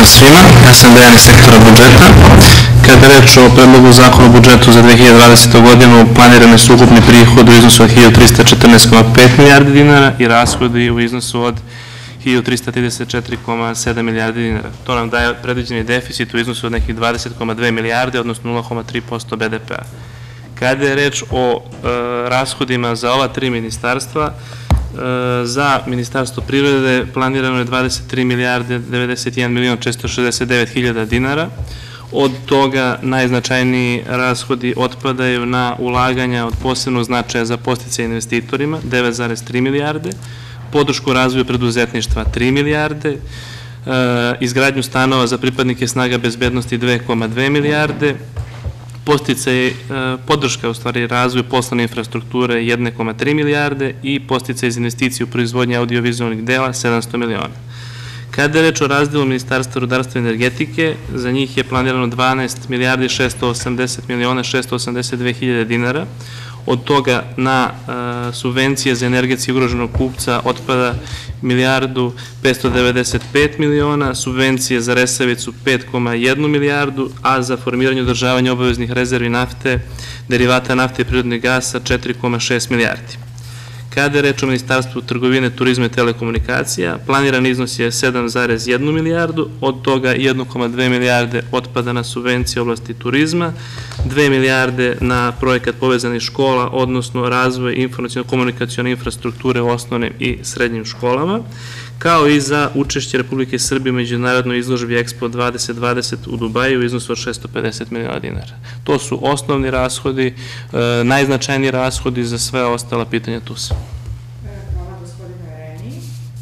svima, ja sam Dejan iz sektora budžeta. Kada je reč o predlogu zakona o budžetu za 2020. godinu, planirani su ukupni prihodi u iznosu od 1314,5 milijardi dinara i rashodi u iznosu od 1334,7 milijardi dinara. To nam daje predviđeni deficit u iznosu od nekih 20,2 milijarde, odnosno 0,3% BDP-a. Kada je reč o rashodima za ova tri ministarstva, za Ministarstvo privrede planirano je 23 milijarde 91 milion 469 hiljada dinara. Od toga najznačajniji rashodi otpadaju na ulaganja od posebnog značaja za podsticaje investitorima 9,3 milijarde, podršku razvoju preduzetništva 3 milijarde, izgradnju stanova za pripadnike snaga bezbednosti 2,2 milijarde, podrška u stvari razvoju poslovne infrastrukture 1,3 milijarde i podsticaj za investiciju u proizvodnji audiovizualnih dela 700 miliona. Kada je reč o razdelu Ministarstva rudarstva i energetike, za njih je planirano 12 milijardi 680 miliona 682 hiljade dinara. Od toga na subvencije za energetski ugroženog kupca otpada milijardu 595 miliona, subvencije za Resavicu 5,1 milijardu, a za formiranje i održavanje obaveznih rezervi nafte, derivata nafte i prirodnog gasa 4,6 milijardi. Kada je reč o Ministarstvu trgovine, turizma i telekomunikacija, planiran iznos je 7,1 milijardu, od toga 1,2 milijarde otpada na subvencije oblasti turizma, 2 milijarde na projekat povezanih škola, odnosno razvoj informacijalno-komunikacione infrastrukture u osnovnim i srednjim školama, kao i za učešće Republike Srbije u međunarodnoj izložbi Expo 2020 u Dubaju u iznosu od 650 miliona dinara. To su osnovni rashodi, najznačajniji rashodi, za sve ostala pitanja tu su. Hvala, gospodine Reni.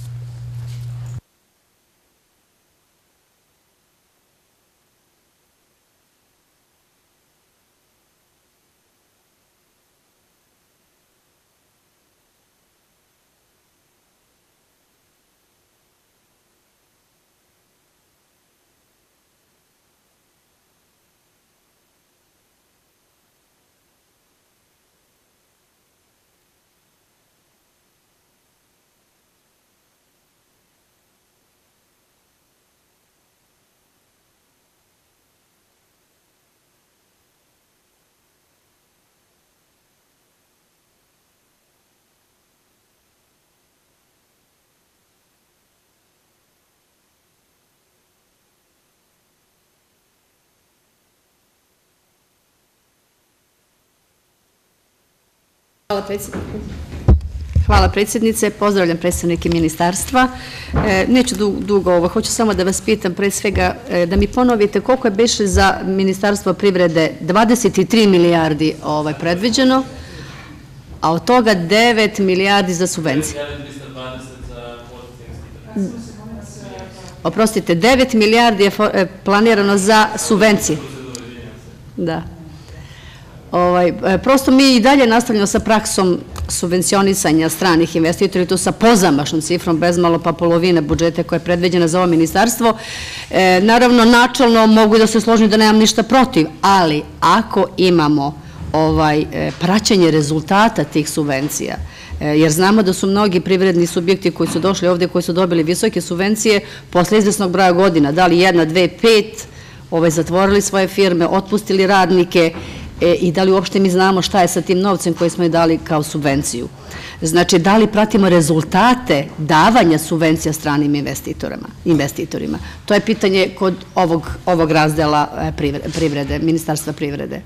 Hvala predsjednice, pozdravljam predstavnike ministarstva. Neću dugo hoću samo da vas pitam pre svega da mi ponovite koliko je beše za Ministarstvo privrede 23 milijardi predviđeno, a od toga 9 milijardi za subvencije. Oprostite, 9 milijardi je planirano za subvencije. Da. Prosto mi i dalje nastavljamo sa praksom subvencionisanja stranih investitora i to sa pozamašnom cifrom, bezmalo pa polovine budžeta koja je predviđena za ovo ministarstvo. Naravno, načalno mogu da se složim da nemam ništa protiv, ali ako imamo praćenje rezultata tih subvencija, jer znamo da su mnogi privredni subjekti koji su došli ovde, koji su dobili visoke subvencije, posle izvesnog broja godina, da li 1, 2, 5, zatvorili svoje firme, otpustili radnike, i da li uopšte mi znamo šta je sa tim novcem koji smo je dali kao subvenciju. Znači, da li pratimo rezultate davanja subvencija stranim investitorima? To je pitanje kod ovog razdela privrede, Ministarstva privrede.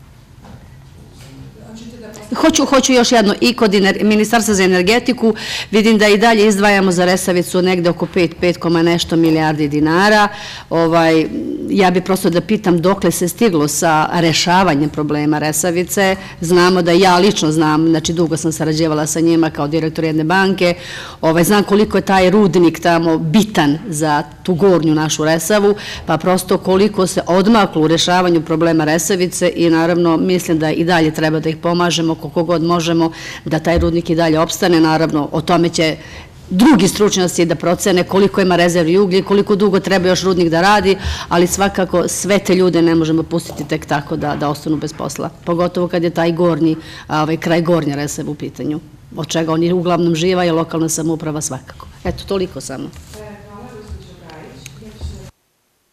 Hoću još jedno, i kod Ministarstva za energetiku vidim da i dalje izdvajamo za Resavicu negde oko 5 nešto milijardi dinara. Ja bih prosto da pitam dokle se stiglo sa rešavanjem problema Resavice. Znamo da ja lično znam, znači dugo sam sarađevala sa njima kao direktor jedne banke, znam koliko je taj rudnik tamo bitan za tu gornju našu Resavu, pa prosto koliko se odmaklo u rešavanju problema Resavice i naravno mislim da i dalje treba da ih pomažemo koliko god možemo da taj rudnik i dalje opstane. Naravno, o tome će drugi stručnjaci da procene koliko ima rezervi uglja i koliko dugo treba još rudnik da radi, ali svakako sve te ljude ne možemo pustiti tek tako da ostanu bez posla. Pogotovo kad je taj gornji, kraj Gornje Resave u pitanju, od čega oni uglavnom živa i lokalna samouprava svakako. Eto, toliko samo.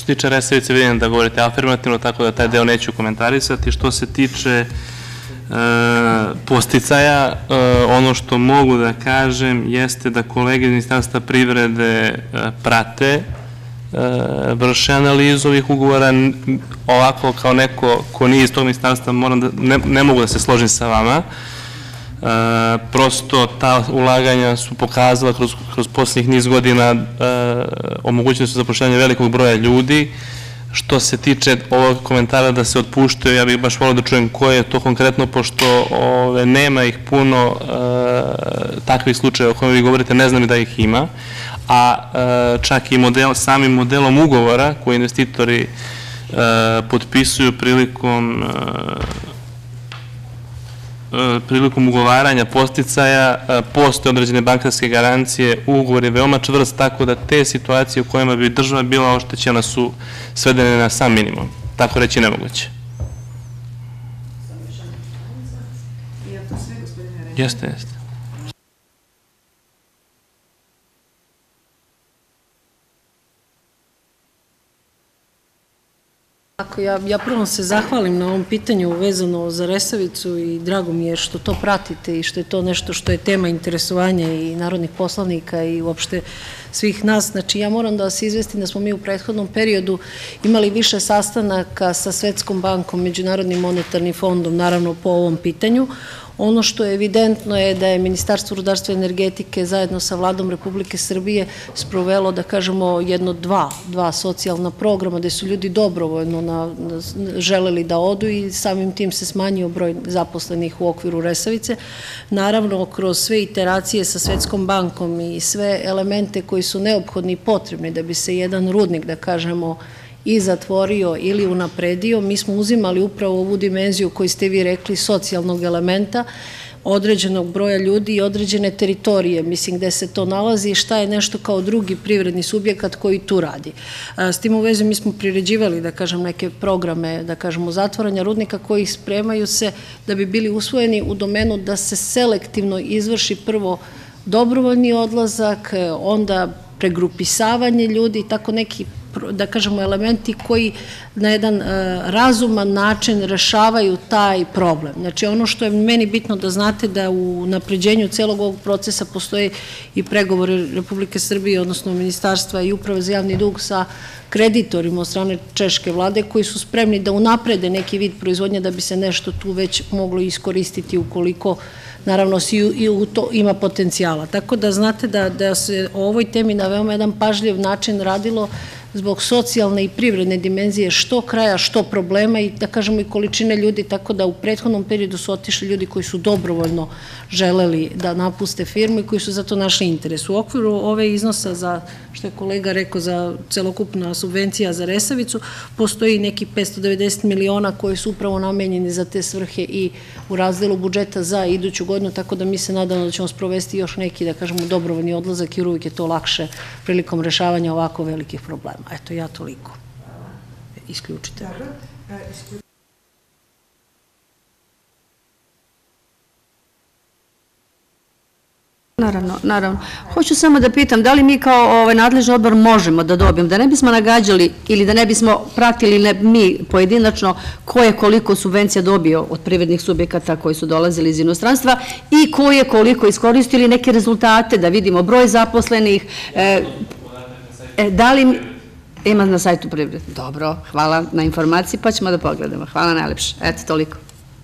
se tiče Resavice, vidim da govorite afirmativno, tako da taj deo neću komentarisati. Što se tiče podsticaja, ono što mogu da kažem jeste da kolege iz Ministarstva privrede prate, vrše analizu ovih ugovora. Ovako, kao neko ko nije iz tog ministarstva, ne mogu da se složim sa vama. Prosto ta ulaganja su pokazala kroz poslednjih niz godina omogućili su zapošljavanje velikog broja ljudi. Što se tiče ovog komentara da se otpuštaju, ja bih baš volio da čujem ko je to konkretno, pošto nema ih puno takvih slučaja o kojima vi govorite, ne znam i da ih ima, a čak i samim modelom ugovora koji investitori potpisuju prilikom ugovaranja podsticaja, postoje određene bankarske garancije, ugovor je veoma čvrst, tako da te situacije u kojima bi država bila oštećena su svedene na sam minimum. Tako reći nemoguće. I ako sve, gospodine Renji? Jeste, jeste. Ja prvo se zahvalim na ovom pitanju vezano za Resavicu i drago mi je što to pratite i što je to nešto što je tema interesovanja i narodnih poslanika i uopšte svih nas. Znači, ja moram da vas izvestim da smo mi u prethodnom periodu imali više sastanaka sa Svetskom bankom, Međunarodnim monetarnim fondom, naravno po ovom pitanju. Ono što je evidentno je da je Ministarstvo rudarstva i energetike zajedno sa Vladom Republike Srbije sprovelo, da kažemo, dva socijalna programa gde su ljudi dobrovoljno želeli da odu i samim tim se smanjio broj zaposlenih u okviru Resavice. Naravno, kroz sve iteracije sa Svetskom bankom i sve elemente koji su neophodni i potrebni da bi se jedan rudnik, da kažemo, i zatvorio ili unapredio, mi smo uzimali upravo ovu dimenziju koju ste vi rekli, socijalnog elementa, određenog broja ljudi i određene teritorije, mislim gde se to nalazi i šta je nešto kao drugi privredni subjekat koji tu radi. S tim u vezi mi smo priređivali, da kažem, neke programe, da kažemo, zatvaranja rudnika koji spremaju se da bi bili usvojeni u domenu da se selektivno izvrši prvo dobrovoljni odlazak, onda pregrupisavanje ljudi i tako neki, da kažemo, elementi koji na jedan razuman način rešavaju taj problem. Znači, ono što je meni bitno da znate da u napređenju celog ovog procesa postoje i pregovore Republike Srbije, odnosno Ministarstva i Uprave za javni dug sa kreditorima od strane češke vlade koji su spremni da unaprede neki vid proizvodnje da bi se nešto tu već moglo iskoristiti ukoliko naravno i u to ima potencijala. Tako da znate da se o ovoj temi na veoma jedan pažljiv način radilo zbog socijalne i privredne dimenzije što kraja, što problema i da kažemo i količine ljudi, tako da u prethodnom periodu su otišli ljudi koji su dobrovoljno želeli da napuste firmu i koji su zato našli interes. U okviru ove iznosa za, što je kolega rekao, za celokupna subvencija za Resavicu, postoji neki 590 miliona koji su upravo namenjeni za te svrhe i u razdelu budžeta za iduću godinu, tako da mi se nadamo da ćemo sprovesti još neki, da kažemo, dobrovoljni odlazak jer uvijek je to lakše prilikom rešavanja ovako velikih problema. Eto, ja toliko. Isključite. Dobro. Naravno. Hoću samo da pitam, da li mi kao nadležni odbor možemo da dobijemo, da ne bismo nagađali ili da ne bismo pratili mi pojedinačno ko je koliko subvencija dobio od privrednih subjekata koji su dolazili iz inostranstva i ko je koliko iskoristili neke rezultate, da vidimo broj zaposlenih, da li ima na sajtu privrede. Dobro, hvala na informaciji, pa ćemo da pogledamo. Hvala najlepše. Eto, toliko.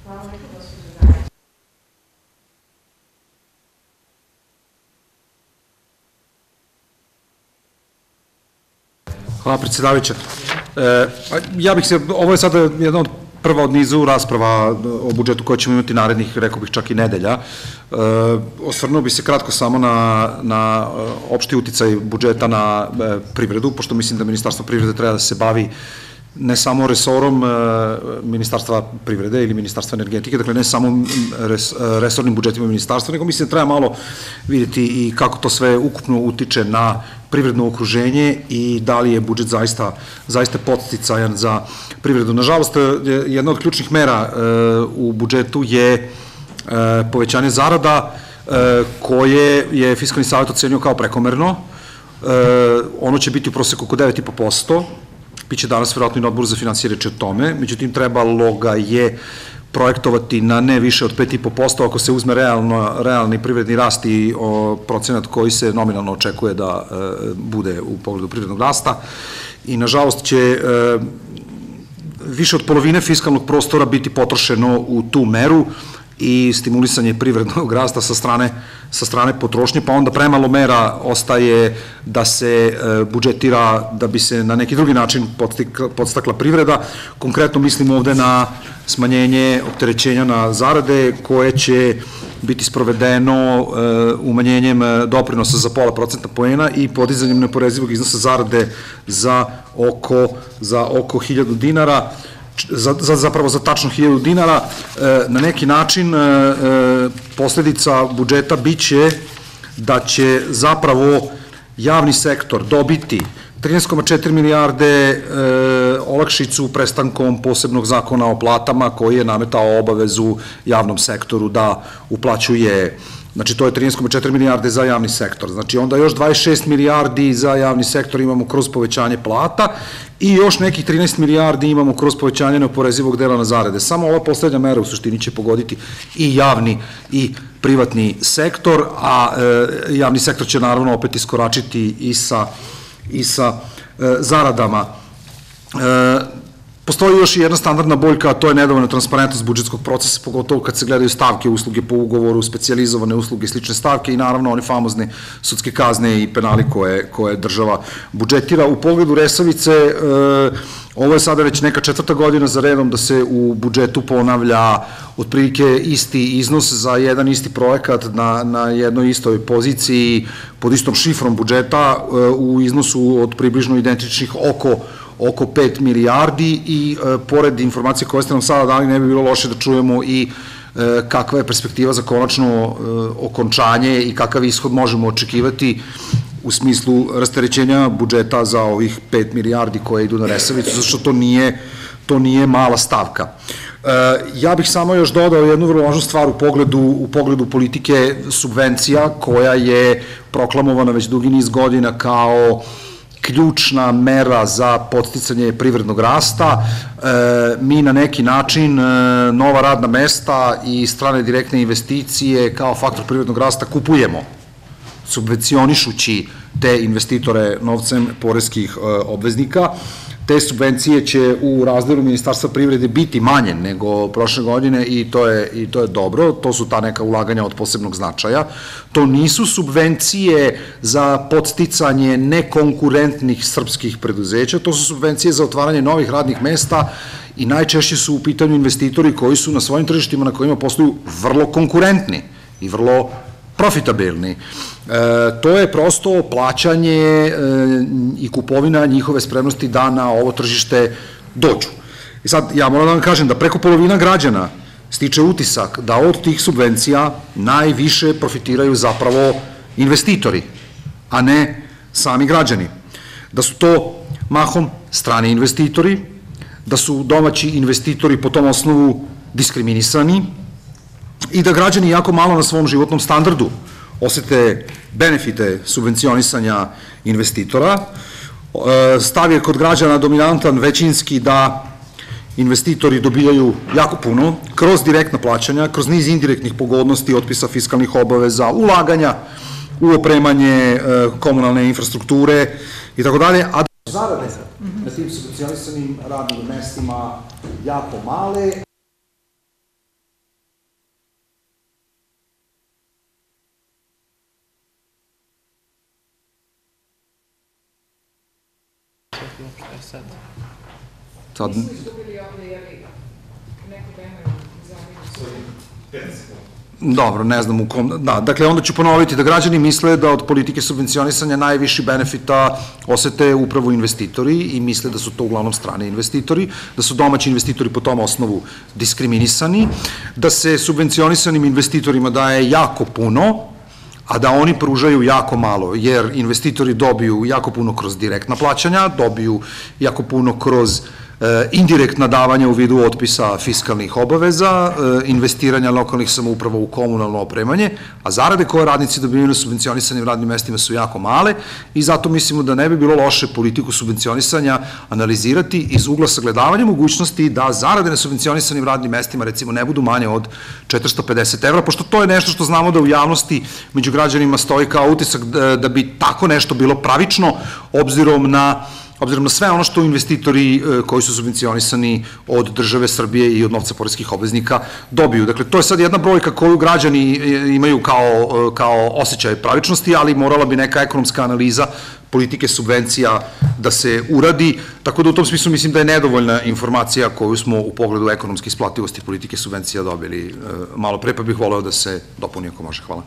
Hvala, predsjedavajuća. Ja bih se, ovo je sada jedna od prva od nizu rasprava o budžetu koje ćemo imati narednih, rekao bih, čak i nedelja. Osvrnuo bih se kratko samo na opšti uticaj budžeta na privredu, pošto mislim da Ministarstvo privrede treba da se bavi ne samo resorom Ministarstva privrede ili Ministarstva energetike, dakle ne samo resornim budžetima ministarstva, nego mislim da treba malo vidjeti i kako to sve ukupno utiče na privredno okruženje i da li je budžet zaista podsticajan za privredu. Nažalost, jedna od ključnih mera u budžetu je povećanje zarada koje je Fiskalni savet ocenio kao prekomerno. Ono će biti u proseku oko 9,5%. biće danas verovatno i na odboru za financije reći o tome, međutim trebalo ga je projektovati na ne više od 5,5% ako se uzme realni privredni rast i procenat koji se nominalno očekuje da bude u pogledu privrednog rasta i nažalost će više od polovine fiskalnog prostora biti potrošeno u tu meru i stimulisanje privrednog rasta sa strane potrošnje, pa onda premalo mera ostaje da se budžetira, da bi se na neki drugi način podstakla privreda. Konkretno mislim ovde na smanjenje opterećenja na zarade koje će biti sprovedeno umanjenjem doprinosa za 0,5% poena i podizanjem neoporezivog iznosa zarade za oko 1.000 dinara, zapravo za tačno 1.000 dinara. Na neki način posledica budžeta biće da će zapravo javni sektor dobiti 13,4 milijarde olakšicu prestankom posebnog zakona o platama koji je nametao obavezu javnom sektoru da uplaćuje, znači to je 13,4 milijarde za javni sektor, znači onda još 26 milijardi za javni sektor imamo kroz povećanje plata i još nekih 13 milijardi imamo kroz povećanje neoporezivog dela na zarade. Samo ova poslednja mera u suštini će pogoditi i javni i privatni sektor, a javni sektor će naravno opet iskoračiti i sa zaradama. Postoji još jedna standardna boljka, a to je nedovoljna transparentnost budžetskog procesa, pogotovo kad se gledaju stavke, usluge po ugovoru, specijalizovane usluge, slične stavke i naravno one famozne sudske kazne i penali koje država budžetira. U pogledu Resavice, ovo je sada već neka 4. godina za redom da se u budžetu ponavlja otprilike isti iznos za jedan isti projekat na jednoj istoj poziciji pod istom šifrom budžeta u iznosu od približno identičnih oko 5 milijardi i pored informacije koje ste nam sada dali ne bi bilo loše da čujemo i kakva je perspektiva za konačno okončanje i kakav ishod možemo očekivati u smislu rasterećenja budžeta za ovih 5 milijardi koje idu na Resavicu, zato što to nije mala stavka. Ja bih samo još dodao jednu vrlo važnu stvar u pogledu politike subvencija koja je proklamovana već dugi niz godina kao ključna mera za podsticanje privrednog rasta. Mi na neki način nova radna mesta i strane direktne investicije kao faktor privrednog rasta kupujemo, subvencionišući te investitore novcem poreskih obveznika. Te subvencije će u razdelu Ministarstva privrede biti manje nego prošle godine i to je dobro, to su ta neka ulaganja od posebnog značaja. To nisu subvencije za podsticanje nekonkurentnih srpskih preduzeća, to su subvencije za otvaranje novih radnih mesta i najčešće su u pitanju investitori koji su na svojim tržištima na kojima posluju vrlo konkurentni i vrlo profitabilni. To je prosto plaćanje i kupovina njihove spremnosti da na ovo tržište dođu. I sad, ja moram da vam kažem da preko polovina građana stiče utisak da od tih subvencija najviše profitiraju zapravo investitori, a ne sami građani. Da su to mahom strani investitori, da su domaći investitori po tom osnovu diskriminisani i da građani jako malo na svom životnom standardu osete benefite subvencionisanja investitora. Stav je kod građana dominantan većinski da investitori dobijaju jako puno kroz direktna plaćanja, kroz niz indirektnih pogodnosti, otpisa fiskalnih obaveza, ulaganja u opremanje komunalne infrastrukture i tako dalje, a da su zarade na tim subvencionisanim radnim mestima jako male. Sad... Dobro, ne znam u kom... Da, dakle, onda ću ponoviti da građani misle da od politike subvencionisanja najviši benefita osete upravo investitori i misle da su to uglavnom strane investitori, da su domaći investitori po tom osnovu diskriminisani, da se subvencionisanim investitorima daje jako puno, a da oni pružaju jako malo, jer investitori dobiju jako puno kroz direktna plaćanja, dobiju jako puno kroz indirektna davanja u vidu otpisa fiskalnih obaveza, investiranja lokalnih samouprava u komunalno opremanje, a zarade koje radnici dobivaju na subvencionisanim radnim mestima su jako male i zato mislimo da ne bi bilo loše politiku subvencionisanja analizirati iz ugla sagledavanja mogućnosti da zarade na subvencionisanim radnim mestima recimo ne budu manje od 450 evra, pošto to je nešto što znamo da u javnosti među građanima stoji kao utisak da bi tako nešto bilo pravično, obzirom na sve ono što investitori koji su subvencionisani od države Srbije i od novca poreskih obveznika dobiju. Dakle, to je sad jedna brojka koju građani imaju kao osjećaj pravičnosti, ali morala bi neka ekonomska analiza politike subvencija da se uradi, tako da u tom smislu mislim da je nedovoljna informacija koju smo u pogledu ekonomske isplativosti politike subvencija dobili malo pre, pa bih voleo da se dopuni ako može. Hvala.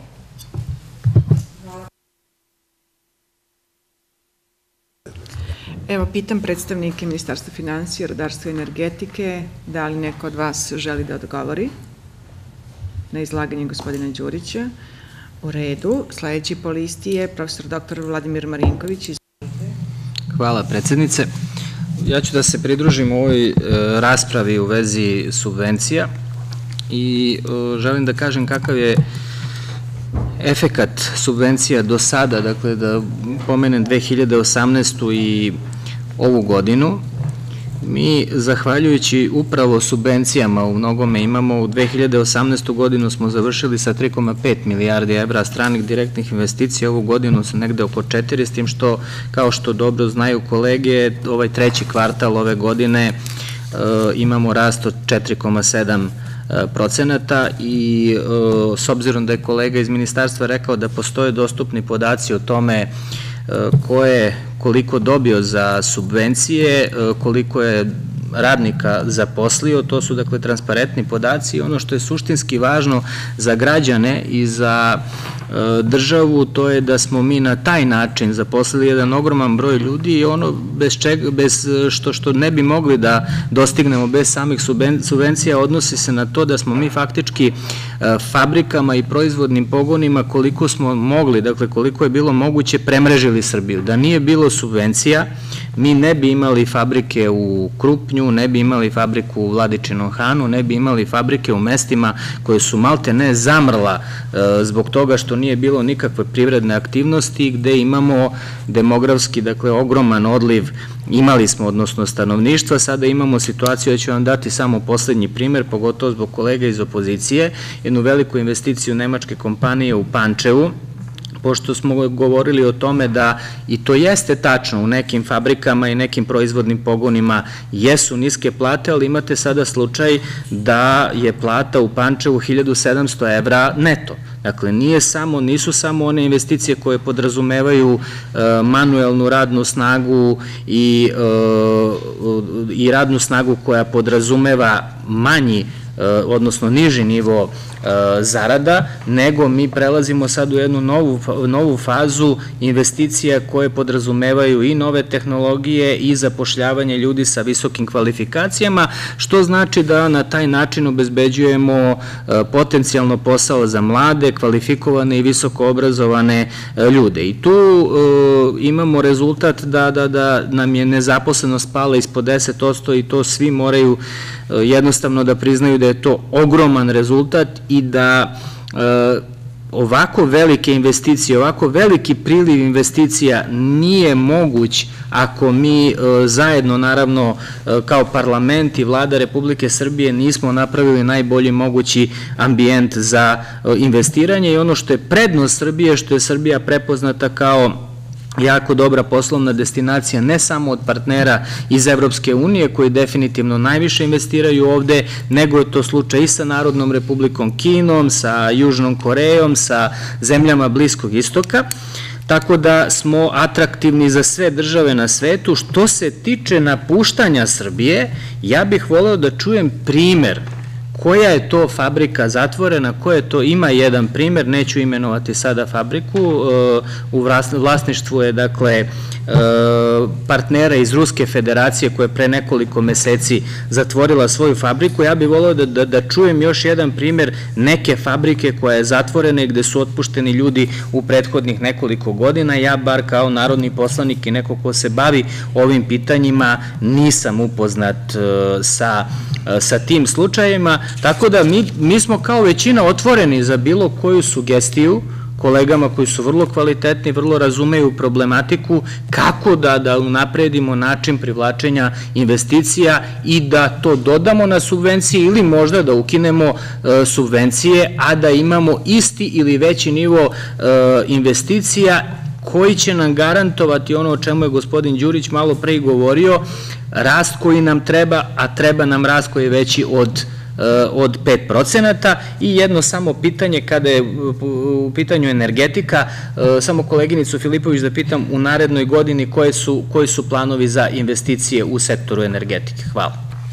Evo, pitam predstavnike Ministarstva finansija, rudarstva i energetike, da li neko od vas želi da odgovori na izlaganje gospodina Đurića? U redu. Sledeći po listi je profesor dr. Vladimir Marinković. Hvala, predsednice. Ja ću da se pridružim u ovoj raspravi u vezi subvencija i želim da kažem kakav je efekat subvencija do sada, dakle da pomenem 2018. i ovu godinu. Mi, zahvaljujući upravo subvencijama, u mnogome imamo, u 2018. godinu smo završili sa 3,5 milijardi evra stranih direktnih investicija, ovu godinu su negde oko 4, s tim što, kao što dobro znaju kolege, ovaj treći kvartal ove godine imamo rast od 4,7% i s obzirom da je kolega iz ministarstva rekao da postoje dostupni podaci o tome ko je koliko dobio za subvencije, koliko je radnika zaposlio, to su dakle transparentni podaci i ono što je suštinski važno za građane i za državu, to je da smo mi na taj način zaposlili jedan ogroman broj ljudi i ono bez što ne bi mogli da dostignemo bez samih subvencija odnosi se na to da smo mi faktički fabrikama i proizvodnim pogonima koliko smo mogli, dakle koliko je bilo moguće premrežili Srbiju. Da nije bilo subvencija, mi ne bi imali fabrike u Krupnju, ne bi imali fabriku u Vladičinom Hanu, ne bi imali fabrike u mestima koje su malte ne zamrla zbog toga što nije bilo nikakve privredne aktivnosti, gde imamo demografski, dakle, ogroman odliv, imali smo, odnosno stanovništva, sada imamo situaciju, ja ću vam dati samo poslednji primer, pogotovo zbog kolega iz opozicije, jednu veliku investiciju nemačke kompanije u Pančevu, pošto smo govorili o tome da, i to jeste tačno, u nekim fabrikama i nekim proizvodnim pogonima jesu niske plate, ali imate sada slučaj da je plata u Pančevu 1700 evra neto. Dakle, nisu samo one investicije koje podrazumevaju manuelnu radnu snagu i radnu snagu koja podrazumeva manji, odnosno niži nivo zarada, nego mi prelazimo sad u jednu novu fazu investicija koje podrazumevaju i nove tehnologije i zapošljavanje ljudi sa visokim kvalifikacijama, što znači da na taj način obezbeđujemo potencijalno posao za mlade, kvalifikovane i visoko obrazovane ljude. I tu imamo rezultat da nam je nezaposlenost pala ispod 10% i to svi moraju jednostavno da priznaju da je to ogroman rezultat i da ovako velike investicije, ovako veliki priliv investicija nije moguć ako mi zajedno, naravno, kao parlament i Vlada Republike Srbije nismo napravili najbolji mogući ambijent za investiranje i ono što je prednost Srbije, što je Srbija prepoznata kao jako dobra poslovna destinacija ne samo od partnera iz Evropske unije koji definitivno najviše investiraju ovde, nego je to slučaj i sa Narodnom Republikom Kinom, sa Južnom Korejom, sa zemljama Bliskog istoka, tako da smo atraktivni za sve države na svetu. Što se tiče napuštanja Srbije, ja bih voleo da čujem primer koja je to fabrika zatvorena, ima jedan primer, neću imenovati sada fabriku, u vlasništvu je dakle partnera iz Ruske federacije koja je pre nekoliko meseci zatvorila svoju fabriku. Ja bih voleo da čujem još jedan primer neke fabrike koja je zatvorena i gde su otpušteni ljudi u prethodnih nekoliko godina. Ja bar kao narodni poslanik i neko ko se bavi ovim pitanjima nisam upoznat sa tim slučajevima, tako da mi smo kao većina otvoreni za bilo koju sugestiju kolegama koji su vrlo kvalitetni, vrlo razumeju problematiku, kako da unapredimo način privlačenja investicija i da to dodamo na subvencije ili možda da ukinemo subvencije, a da imamo isti ili veći nivo investicija koji će nam garantovati ono o čemu je gospodin Đurić malo pre i govorio, rast koji nam treba, a treba nam rast koji je veći od 5%. I jedno samo pitanje, kada je u pitanju energetika, samo koleginicu Filipović da pitam, u narednoj godini koji su planovi za investicije u sektoru energetike? Hvala.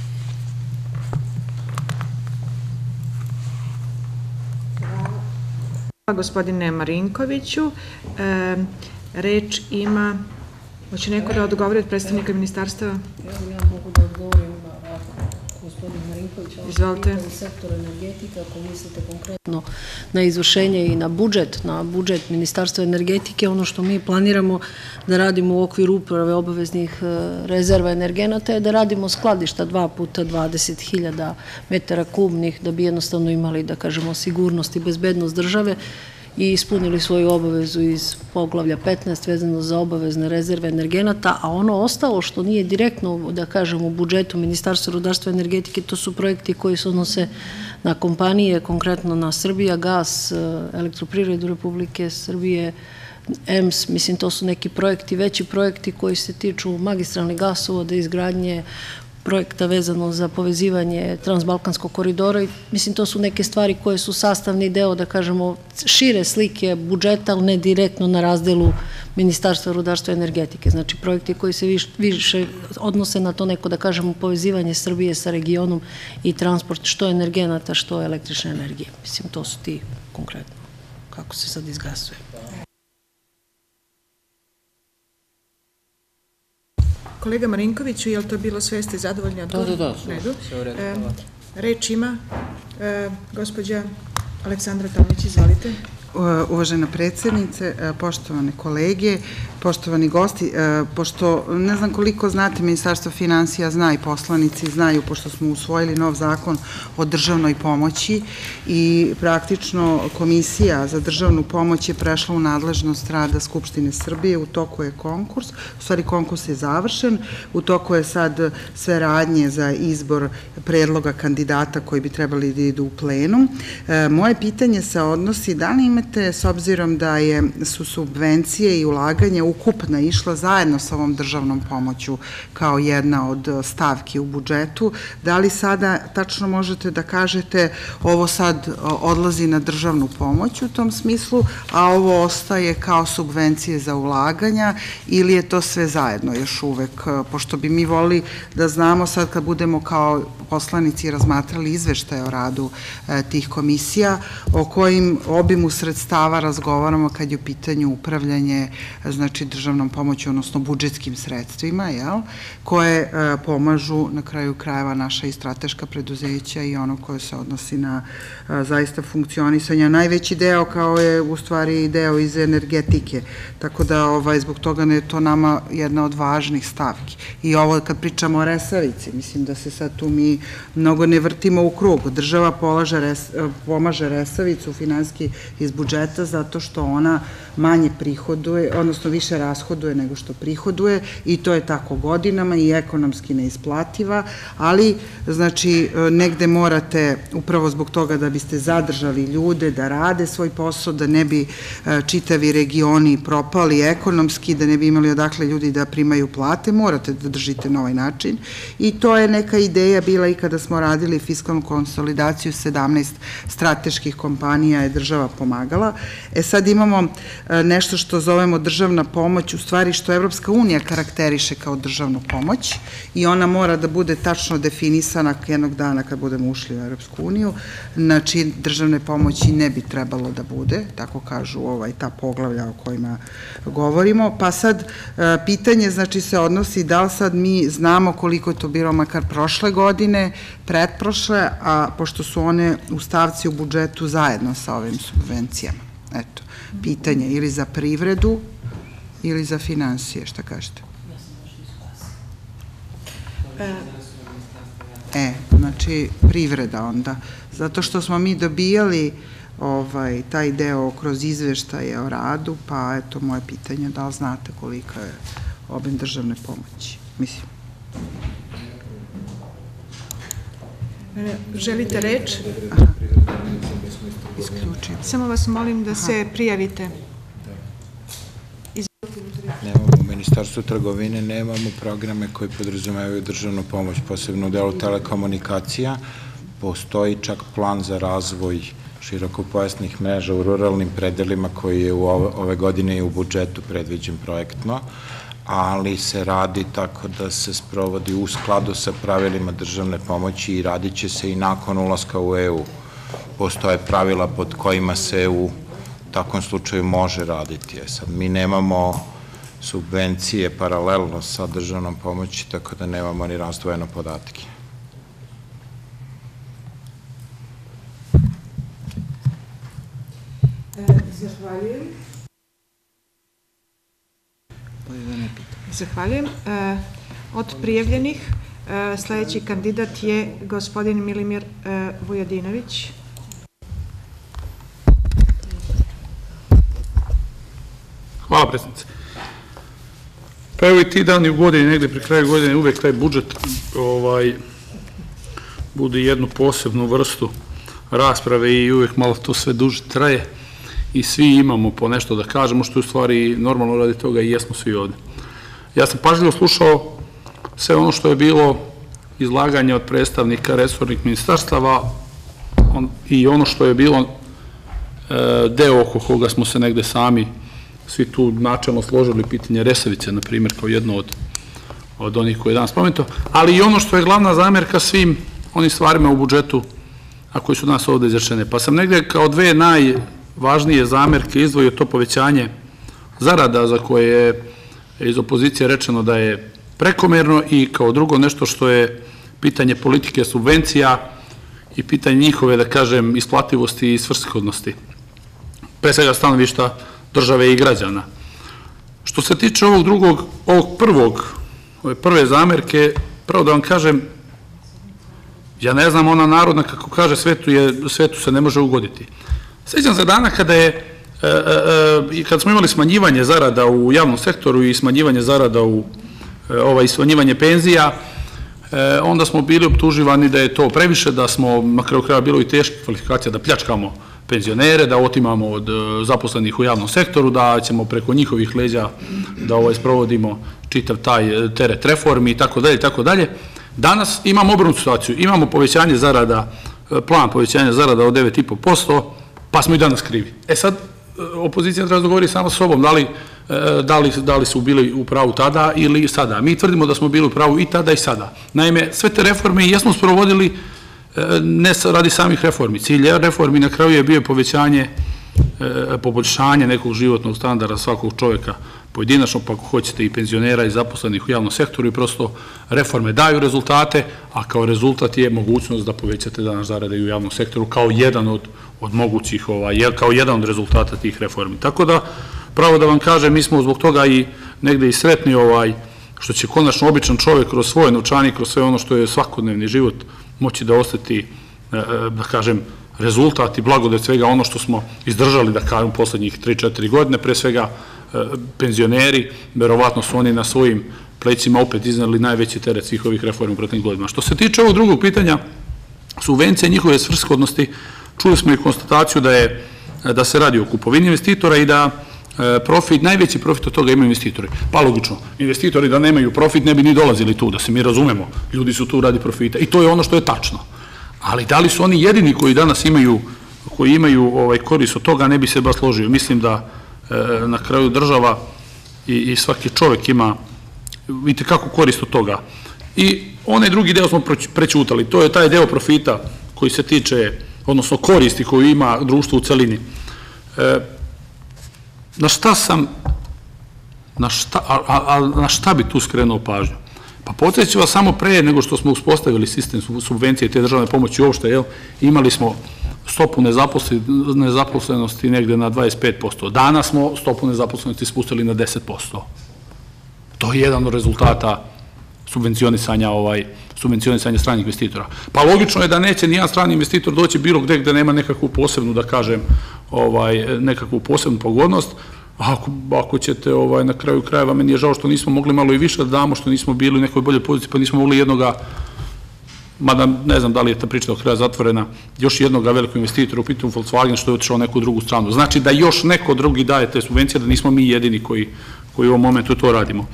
Hvala gospodine Marinkoviću. Reč ima, hoće neko da odgovori od predstavnika ministarstva? Ja mogu da odgovorim gospodin Marinković, izvolite. U sektoru energetika, ako mislite konkretno na izvršenje i na budžet Ministarstva energetike, ono što mi planiramo da radimo u okviru uprave obaveznih rezerva energenata je da radimo skladišta 2 puta 20.000 metara kubnih, da bi jednostavno imali, da kažemo, sigurnost i bezbednost države i ispunili svoju obavezu iz poglavlja 15 vezano za obavezne rezerve energenata, a ono ostalo što nije direktno, da kažem, u budžetu Ministarstva rudarstva i energetike, to su projekti koji se odnose na kompanije, konkretno na Srbijagas, Elektroprivredu Republike Srbije, EMS, mislim, to su neki projekti, veći projekti koji se tiču magistralnih gasovoda, izgradnje projekta vezano za povezivanje Transbalkanskog koridora i mislim to su neke stvari koje su sastavni deo, da kažemo, šire slike budžeta, ali ne direktno na razdelu Ministarstva rudarstva i energetike. Znači projekti koji se više odnose na to neko, da kažemo, povezivanje Srbije sa regionom i transport što energenata, što električne energije. Mislim, to su ti konkretno, kako se sad izgasuje. Kolega Marinkoviću, je li to bilo sve, ste zadovoljni odgovor? Da, sve u redu. Reč ima gospođa Aleksandra Tomić, izvolite. Uvažena predsednice, poštovane kolege, poštovani gosti, pošto ne znam koliko znate, Ministarstvo finansija zna i poslanici znaju, pošto smo usvojili nov zakon o državnoj pomoći i praktično Komisija za državnu pomoć je prešla u nadležnost rada Skupštine Srbije, u toku je konkurs, u stvari konkurs je završen, u toku je sad sve radnje za izbor predloga kandidata koji bi trebali da idu u plenum. Moje pitanje se odnosi, da li imate, s obzirom da su subvencije i ulaganje ukupna išla zajedno sa ovom državnom pomoću kao jedna od stavki u budžetu, da li sada tačno možete da kažete ovo sad odlazi na državnu pomoć u tom smislu, a ovo ostaje kao subvencije za ulaganja ili je to sve zajedno još uvek, pošto bi mi volili da znamo sad kad budemo kao poslanici razmatrali izveštaje o radu tih komisija, o kojim obimu sredstava razgovaramo kad je u pitanju upravljanje, znači državnom pomoću, odnosno budžetskim sredstvima, koje pomažu na kraju krajeva naša i strateška preduzeća i ono koje se odnosi na zaista funkcionisanje. Najveći deo kao je u stvari deo iz energetike, tako da zbog toga je to nama jedna od važnih stavki. I ovo kad pričamo o Resavici, mislim da se sad tu mi mnogo ne vrtimo u krug. Država pomaže Resavicu finansijski iz budžeta zato što ona manje prihoduje, odnosno više rashoduje nego što prihoduje i to je tako godinama i ekonomski neisplativa, ali znači negde morate upravo zbog toga da biste zadržali ljude da rade svoj posao, da ne bi čitavi regioni propali ekonomski, da ne bi imali odakle ljudi da primaju plate, morate da držite na ovaj način i to je neka ideja bila i kada smo radili fiskalnu konsolidaciju, 17 strateških kompanija je država pomagala pomagala. Sad imamo nešto što zovemo državna pomoć, u stvari što Evropska unija karakteriše kao državnu pomoć i ona mora da bude tačno definisana jednog dana kad budemo ušli u Evropsku uniju, znači državne pomoći ne bi trebalo da bude, tako kažu ta poglavlja o kojima govorimo, pa sad pitanje znači se odnosi da li sad mi znamo koliko je to bilo makar prošle godine, pretprošle, a pošto su one u stavci u budžetu zajedno sa ovim subvencijama. Eto, pitanje ili za privredu ili za finansije, šta kažete? Znači privreda onda, zato što smo mi dobijali taj deo kroz izveštaje o radu, pa eto moje pitanje, da li znate kolika je obim državne pomoći? Mislim. Želite reč? Isključim. Samo vas molim da se prijavite. Nemamo u Ministarstvu trgovine, nemamo programe koji podrazumevaju državnu pomoć, posebno u delu telekomunikacija. Postoji čak plan za razvoj širokopojasnih mreža u ruralnim predelima koji je ove godine i u budžetu predviđen projektno, ali se radi tako da se sprovodi u skladu sa pravilima državne pomoći i radit će se i nakon ulaska u EU. Postoje pravila pod kojima se u takvom slučaju može raditi. Sad, mi nemamo subvencije paralelno sa državnom pomoći, tako da nemamo ni razdvojeno podatke. Zahvaljujem. Zahvaljujem. Od prijavljenih sledeći kandidat je gospodin Milimir Vujadinović. Hvala, predsjednice. Pa evo i ti dani u godini, negde pri kraju godine, uvek taj budžet bude jednu posebnu vrstu rasprave i uvek malo to sve duže traje i svi imamo po nešto da kažemo, što je u stvari normalno radi toga i jesmo svi ovde. Ja sam pažljivo slušao sve ono što je bilo izlaganje od predstavnika resornih ministarstava i ono što je bilo deo oko koga smo se negde sami svi tu načelno složili, pitanje Resavice, na primjer, kao jedno od onih koje je danas spomenuto, ali i ono što je glavna zamerka svim onim stvarima u budžetu, a koji su danas ovde izrečene. Pa sam negde kao dve najvažnije zamerke izdvojio to povećanje zarada za koje je iz opozicije rečeno da je prekomerno i kao drugo nešto što je pitanje politike subvencija i pitanje njihove, da kažem, isplativosti i svrsishodnosti. Pre svega stanovišta države i građana. Što se tiče ove prve zamerke, pravo da vam kažem, ja ne znam, ona narodna, kako kaže, svetu se ne može ugoditi. Sjećam se dana kada smo imali smanjivanje zarada u javnom sektoru i smanjivanje zarada i smanjivanje penzija, onda smo bili optuživani da je to previše, da smo, na kraju kraja, bilo i teške kvalifikacije da pljačkamo penzionere, da otimamo od zaposlenih u javnom sektoru, da ćemo preko njihovih leđa da sprovodimo čitav taj teret reformi i tako dalje, i tako dalje. Danas imamo obrnutu situaciju, imamo povećanje zarada, plan povećanja zarada od 9,5%, pa smo i danas krivi. Sad, opozicija treba da govori samo s sobom, da li su bili u pravu tada ili sada. Mi tvrdimo da smo bili u pravu i tada i sada. Naime, sve te reforme jesmo sprovodili ne radi samih reformi. Cilj reformi na kraju je bio povećanje, poboljšanje nekog životnog standarda svakog čoveka pojedinačno, pa ako hoćete i penzionera i zaposlenih u javnom sektoru, i prosto reforme daju rezultate, a kao rezultat je mogućnost da povećate danas zarade i u javnom sektoru kao jedan od mogućih, kao jedan od rezultata tih reformi. Tako da, pravo da vam kažem, mi smo zbog toga i negde i sretni što će konačno običan čovek kroz svoje novčanik, kroz sve ono što je svakodnevni život moći da ostati, da kažem, rezultat i blagodet svega ono što smo izdržali, da kažem, poslednjih 3-4 godine, pre svega penzioneri, verovatno su oni na svojim plećima opet izneli najveći teret svih ovih reformi u proteklim godinama. Što se tiče ovog drugog pitanja, subvencije njihove svrsishodnosti, čuli smo i konstataciju da se radi o kupovini investitora i da najveći profit od toga imaju investitori. Pa logično, investitori da nemaju profit ne bi ni dolazili tu, da se mi razumemo, ljudi su tu radi profita i to je ono što je tačno. Ali da li su oni jedini koji danas imaju koji imaju korist od toga, ne bi se baš složio. Mislim da na kraju država i svaki čovek ima itekako korist od toga. I onaj drugi deo smo prećutali, to je taj deo profita koji se tiče, odnosno koristi koju ima društvo u celini. Na šta bi tu skrenuo pažnju? Pa podsjeću vas, samo pre nego što smo uspostavili sistem subvencije te državne pomoći uopšte, imali smo stopu nezaposlenosti negde na 25%. Danas smo stopu nezaposlenosti spustili na 10%. To je jedan od rezultata subvencionisanja stranih investitora. Pa logično je da neće nijedan strani investitor doći bilo gde nema nekakvu posebnu, da kažem, nekakvu posebnu pogodnost. Ako ćete na kraju krajeva, meni je žao što nismo mogli malo i više da damo, što nismo bili u nekoj boljoj poziciji, pa nismo mogli jednoga, mada ne znam da li je ta priča do kraja zatvorena, još jednoga velikog investitora u pitanju Volkswagen što je otišao neku drugu stranu. Znači da još neko drugi daje te subvencije, da nismo mi jedini koji u ovom momentu to radimo.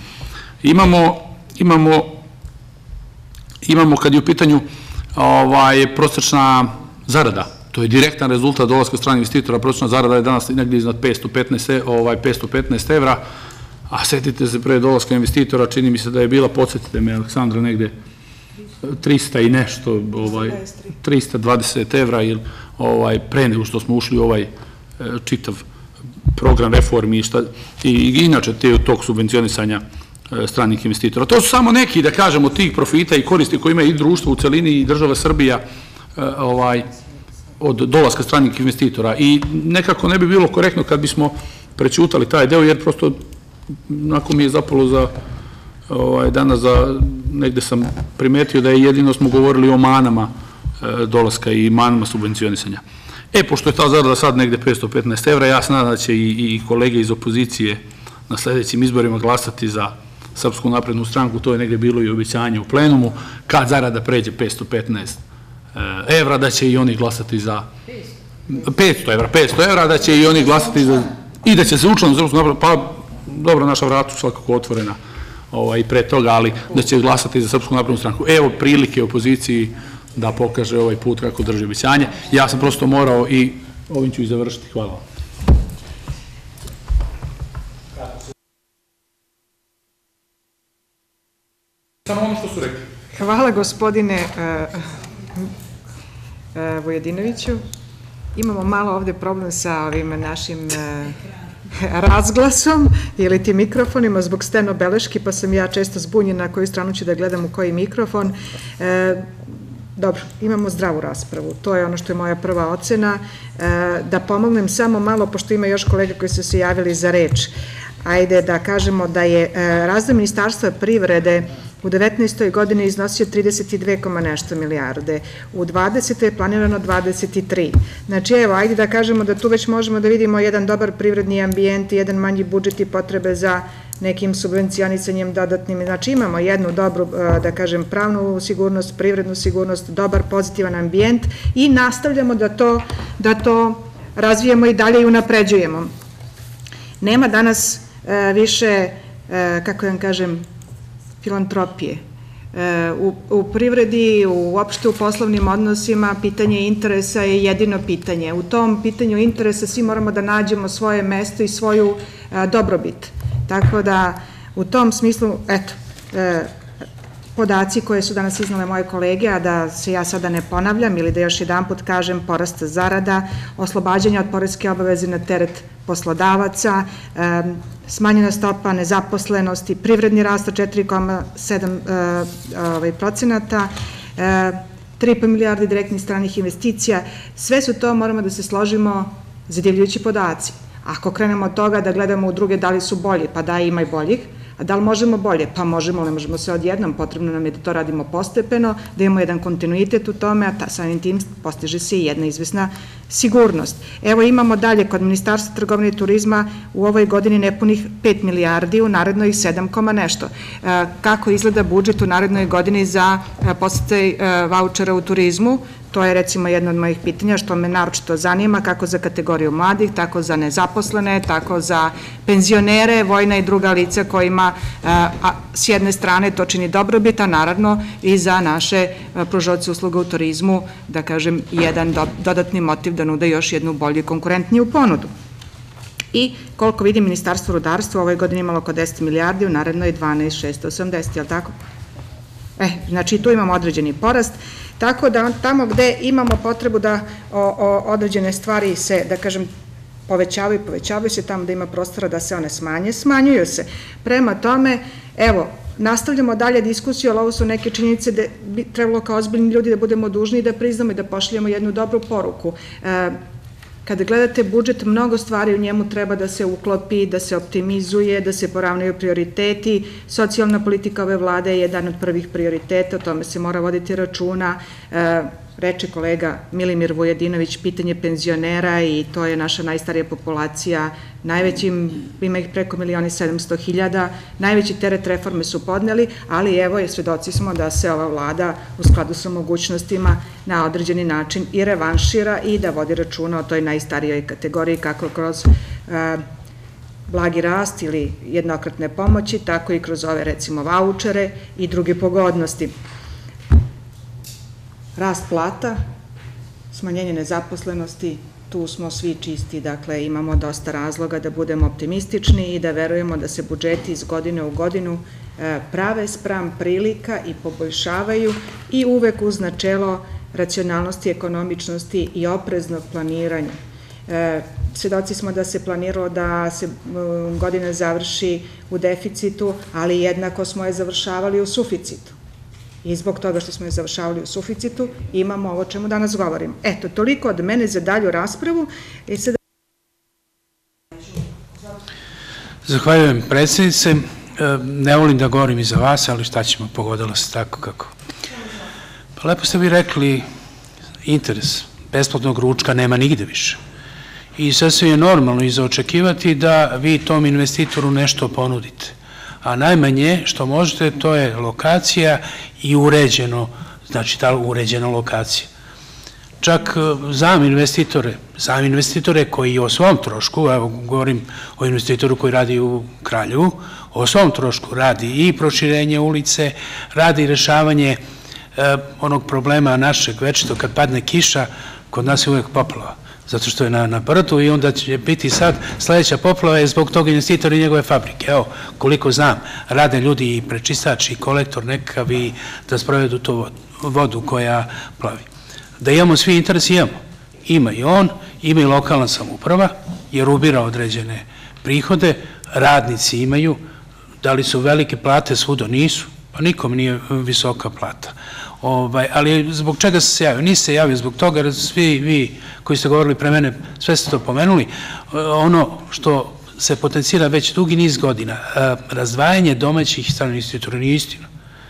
Imamo kad je u pitanju prosečna zarada, to je direktan rezultat dolaska stranih investitora, prosečna zarada je danas negdje iznad 515 evra, a setite se pre dolaska investitora, čini mi se da je bila, podsjetite me Aleksandra, negde 300 i nešto, 320 evra, pre nego što smo ušli u ovaj čitav program reformi i inače tog subvencionisanja stranih investitora. To su samo neki, da kažemo, tih profita i koristi koje ima i društvo u celini i država Srbija od dolaska stranih investitora. I nekako ne bi bilo korektno kad bismo prećutali taj deo, jer prosto onako mi je zapalo danas negde sam primetio da je jedino smo govorili o manama dolaska i manama subvencionisanja. Pošto je ta zarada sad negde 515 evra, ja se nadam da će i kolege iz opozicije na sledećim izborima glasati za Srpsku naprednu stranku, to je negde bilo i obećanje u plenumu, kad zarada pređe 515 evra, da će i oni glasati za 500 evra, da će i oni glasati za, i da će se učlano Srpsku naprednu, pa dobro, naša vrata su svakako otvorena i pre toga, ali da će glasati za Srpsku naprednu stranku. Evo prilike opoziciji da pokaže ovaj put kako drži obećanje. Ja sam prosto morao i ovim ću i završiti. Hvala vam. Samo ono što su rekli. Hvala gospodine Vujadinoviću. Imamo malo ovde problem sa ovim našim razglasom ili ti mikrofonima zbog stenobeleški, pa sam ja često zbunjena na koju stranu ću da gledam u koji mikrofon. Dobro, imamo zdravu raspravu, to je ono što je moja prva ocena. Da pomognem samo malo, pošto ima još kolega koji su se javili za reč. Ajde da kažemo da je razdeo Ministarstva privrede u 19. godini iznosio 32, nešto milijarde, u 20. je planirano 23. Znači evo, ajde da kažemo da tu već možemo da vidimo jedan dobar privredni ambijent i jedan manji budžet i potrebe za nekim subvencionisanjem dodatnim. Znači imamo jednu dobru, da kažem, pravnu sigurnost, privrednu sigurnost, dobar pozitivan ambijent i nastavljamo da to razvijemo i dalje i unapređujemo. Nema danas više, kako vam kažem, filantropije. U privredi, uopšte u poslovnim odnosima, pitanje interesa je jedino pitanje. U tom pitanju interesa svi moramo da nađemo svoje mesto i svoju dobrobit. Tako da, u tom smislu, eto, podaci koje su danas iznale moje kolege, a da se ja sada ne ponavljam ili da još jedan put kažem, porast zarada, oslobađanja od poreske obaveze na teret poslodavaca, smanjena stopa nezaposlenosti, privredni rast od 4,7%, 3,5 milijardi direktnih stranih investicija, sve su to, moramo da se složimo, zadivljujući podaci. Ako krenemo od toga da gledamo u druge da li su bolji, pa da, ima i boljih, a da li možemo bolje? Pa možemo, ne možemo se odjednom, potrebno nam je da to radimo postepeno, da imamo jedan kontinuitet u tome, a samim tim postiže se i jedna izvesna sigurnost. Evo imamo dalje kod Ministarstva trgovine i turizma u ovoj godini nepunih 5 milijardi, u narednoj 7, nešto. Kako izgleda budžet u narednoj godini za podsticaj vaučera u turizmu? To je recimo jedno od mojih pitanja što me naročito zanima, kako za kategoriju mladih, tako za nezaposlene, tako za penzionere, vojna i druga lica kojima s jedne strane to čini dobrobit, a naravno i za naše pružaoce usluga u turizmu, da kažem, jedan dodatni motiv da nude još jednu bolju i konkurentniju ponudu. I koliko vidim, Ministarstvo rudarstva u ovoj godini imalo oko 10 milijardi, u narednoj 12.680, je li tako? Znači tu imamo određeni porast, tako da tamo gde imamo potrebu da određene stvari se, da kažem, povećavaju se, tamo da ima prostora da se one smanje, smanjuju se. Prema tome, evo, nastavljamo dalje diskusiju, ali ovo su neke činjenice da bi trebalo kao ozbiljni ljudi da budemo dužni i da priznamo i da pošaljemo jednu dobru poruku. Kada gledate budžet, mnogo stvari u njemu treba da se uklopi, da se optimizuje, da se poravnaju prioriteti. Socijalna politika ove vlade je jedan od prvih prioriteta, o tome se mora voditi računa. Reče kolega Milimir Vujadinović, pitanje penzionera i to je naša najstarija populacija, ima ih preko 1.700.000, najveći teret reforme su podneli, ali evo je svedoci smo da se ova vlada u skladu sa mogućnostima na određeni način i revanšira i da vodi računa o toj najstarijoj kategoriji kako kroz blagi rast ili jednokratne pomoći, tako i kroz ove recimo vaučere i druge pogodnosti. Rast plata, smanjenje nezaposlenosti, tu smo svi čisti, dakle imamo dosta razloga da budemo optimistični i da verujemo da se budžeti iz godine u godinu prave spram prilika i poboljšavaju i uvek uz načelo racionalnosti, ekonomičnosti i opreznog planiranja. Svedoci smo da se planiralo da se godina završi u deficitu, ali jednako smo je završavali u suficitu. I zbog toga što smo je završavali u suficitu, imamo ovo čemu danas govorimo. Eto, toliko od mene za dalju raspravu. Zahvaljujem predsjednice. Ne volim da govorim iza vas, ali šta ćemo, pogodilo se tako kako. Pa lepo ste vi rekli, interes besplatnog ručka nema nigde više. I sasvim je normalno i za očekivati da vi tom investitoru nešto ponudite. A najmanje što možete, to je lokacija i uređeno, znači ta uređena lokacija. Čak zam investitore koji o svom trošku, evo govorim o investitoru koji radi u Kraljevu, o svom trošku radi i proširenje ulice, radi i rešavanje onog problema našeg večito kad padne kiša, kod nas je uvek poplava. Zato što je na brdu i onda će biti sad sledeća poplava je zbog toga investitora i njegove fabrike. Evo, koliko znam, rade ljudi i prečistač i kolektor nekakav i da sprovedu tu vodu koja plavi. Da imamo svi interes, imamo. Ima i on, ima i lokalna samouprava, jer ubira određene prihode, radnici imaju, da li su velike plate svuda, nisu, pa nikom nije visoka plata. Ali zbog čega sam se javio? Nisi se javio zbog toga, jer svi vi koji ste govorili pre mene, sve ste to pomenuli, ono što se potencira već dugi niz godina, razdvajanje domaćih i stranih investitora nije istina.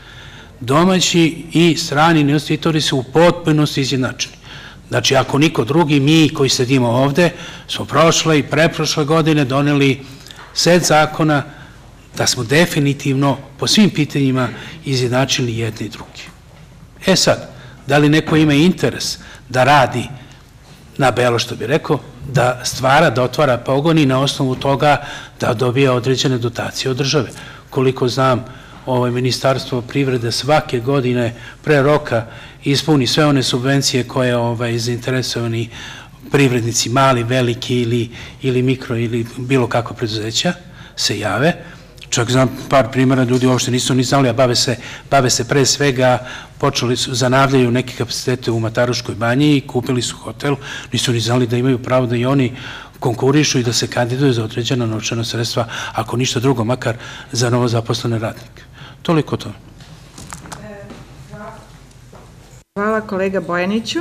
Domaći i strani investitori su u potpunosti izjednačeni. Znači, ako niko drugi, mi koji sedimo ovde, smo prošle i preprošle godine doneli set zakona da smo definitivno po svim pitanjima izjednačili jedni i drugi. E sad, da li neko ima interes da radi na belo, što bi rekao, da stvara, da otvara pogon i na osnovu toga da dobija određene dotacije od države. Koliko znam, Ministarstvo privrede svake godine pre roka ispuni sve one subvencije koje zainteresovani privrednici, mali, veliki ili mikro ili bilo kako preduzeća se jave. Čak znam par primjera, ljudi uopšte nisu ni znali, a bave se pre svega, počeli su, zanavljaju neke kapacitete u Mataruškoj banji i kupili su hotel, nisu ni znali da imaju pravo da i oni konkurišu i da se kandiduju za određena novčana sredstva, ako ništa drugo, makar za novozaposlene radnike. Toliko to. Hvala kolega Bojaniću.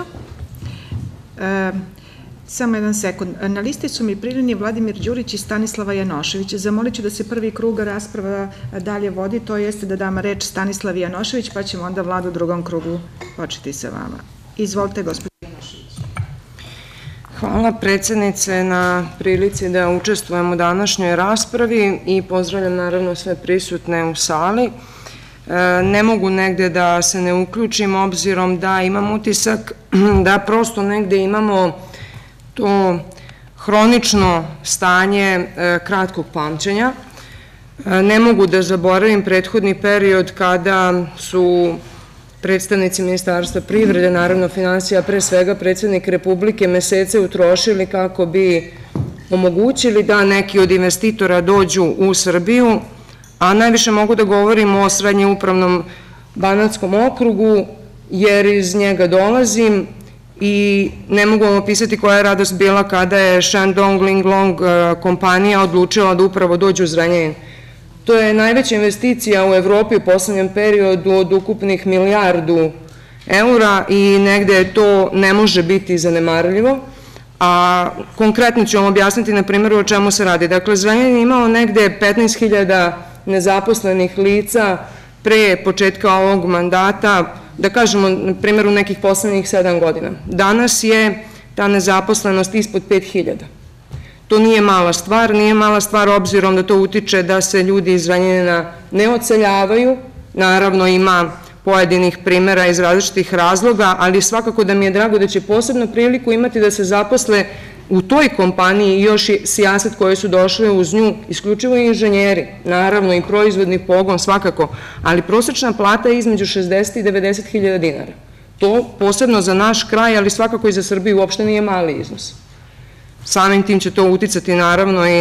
Samo jedan sekund. Na listi su mi prijavljeni Vladimir Đurić i Stanislava Janošević. Zamolit ću da se prvi krug rasprava dalje vodi, to jeste da dam reč Stanislavi Janošević, pa ćemo onda Vladu u drugom krugu početi sa vama. Izvolite, gospođo Janošević. Hvala predsjednice na prilici da učestvujem u današnjoj raspravi i pozdravljam naravno sve prisutne u sali. ne mogu negde da se ne uključim, obzirom da imam utisak da prosto negde imamo to hronično stanje kratkog pamćenja. Ne mogu da zaboravim prethodni period kada su predstavnici Ministarstva privrede, naravno finansija, pre svega predsednik Republike, mesece utrošili kako bi omogućili da neki od investitora dođu u Srbiju, a najviše mogu da govorim o Srednje upravnom Banatskom okrugu, jer iz njega dolazim i ne mogu vam opisati koja je radost bila kada je Shandong Linglong kompanija odlučila da upravo dođe u Zrenjanin. To je najveća investicija u Evropi u poslednjem periodu od ukupnih €1 milijardu i negde to ne može biti zanemarljivo, a konkretno ću vam objasniti na primjeru o čemu se radi. Dakle, Zrenjanin je imao negde 15.000 nezaposlenih lica pre početka ovog mandata, da kažemo na primjeru nekih poslednjih 7 godina. Danas je ta nezaposlenost ispod 5.000. To nije mala stvar obzirom da to utiče da se ljudi iz Zrenjanina ne odseljavaju, naravno ima pojedinih primjera iz različitih razloga, ali svakako da mi je drago da će posebno priliku imati da se zaposle u toj kompaniji još i sijaset koje su došle uz nju, isključivo i inženjeri, naravno i proizvodni pogon svakako, ali prosečna plata je između 60 i 90.000 dinara. To posebno za naš kraj, ali svakako i za Srbiju uopšte nije mali iznos. Samim tim će to uticati naravno i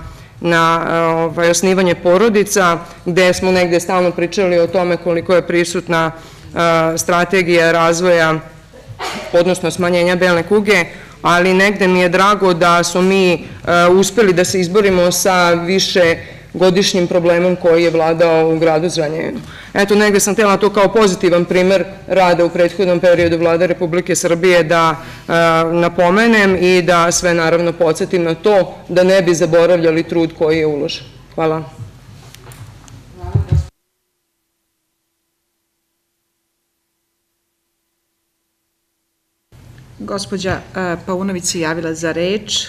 na osnivanje porodica, gde smo negde stalno pričali o tome koliko je prisutna strategija razvoja, odnosno smanjenja bele kuge, ali negde mi je drago da smo mi uspeli da se izborimo sa višegodišnjim problemom koji je vladao u gradu Zrenjaninu. Eto, negde sam htjela to kao pozitivan primer rada u prethodnom periodu Vlade Republike Srbije da napomenem i da sve naravno podsjetim na to da ne bi zaboravljali trud koji je uložen. Hvala. Gospođa Paunović se javila za reč.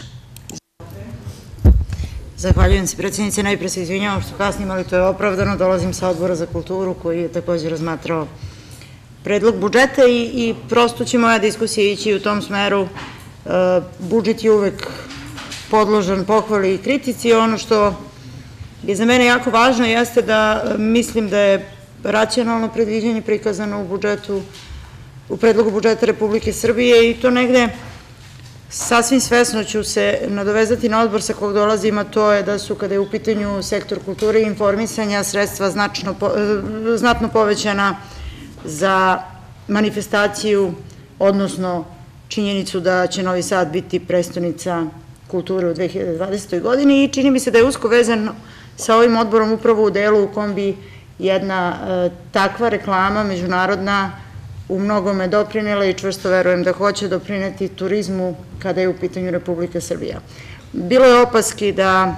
Zahvaljujem se, predsjednice. Najpre se izvinjavam što kasnim, ali to je opravdano. Dolazim sa Odbora za kulturu koji je takođe razmatrao predlog budžeta i prosto će moja diskusija ići u tom smeru. Budžet je uvek podložan pohvali i kritici. Ono što je za mene jako važno jeste da mislim da je racionalno predviđanje prikazano u budžetu, u predlogu budžeta Republike Srbije i to negde sasvim svesno ću se nadovezati na odbor sa kog dolazim, a to je da su kada je u pitanju sektor kulture i informisanja sredstva znatno povećana za manifestaciju, odnosno činjenicu da će Novi Sad biti prestonica kulture u 2020. godini i čini mi se da je usko vezan sa ovim odborom upravo u delu u kom bi jedna takva reklama međunarodna u mnogome doprinela i čvrsto verujem da hoće doprineti turizmu kada je u pitanju Republika Srbija. Bilo je opaski da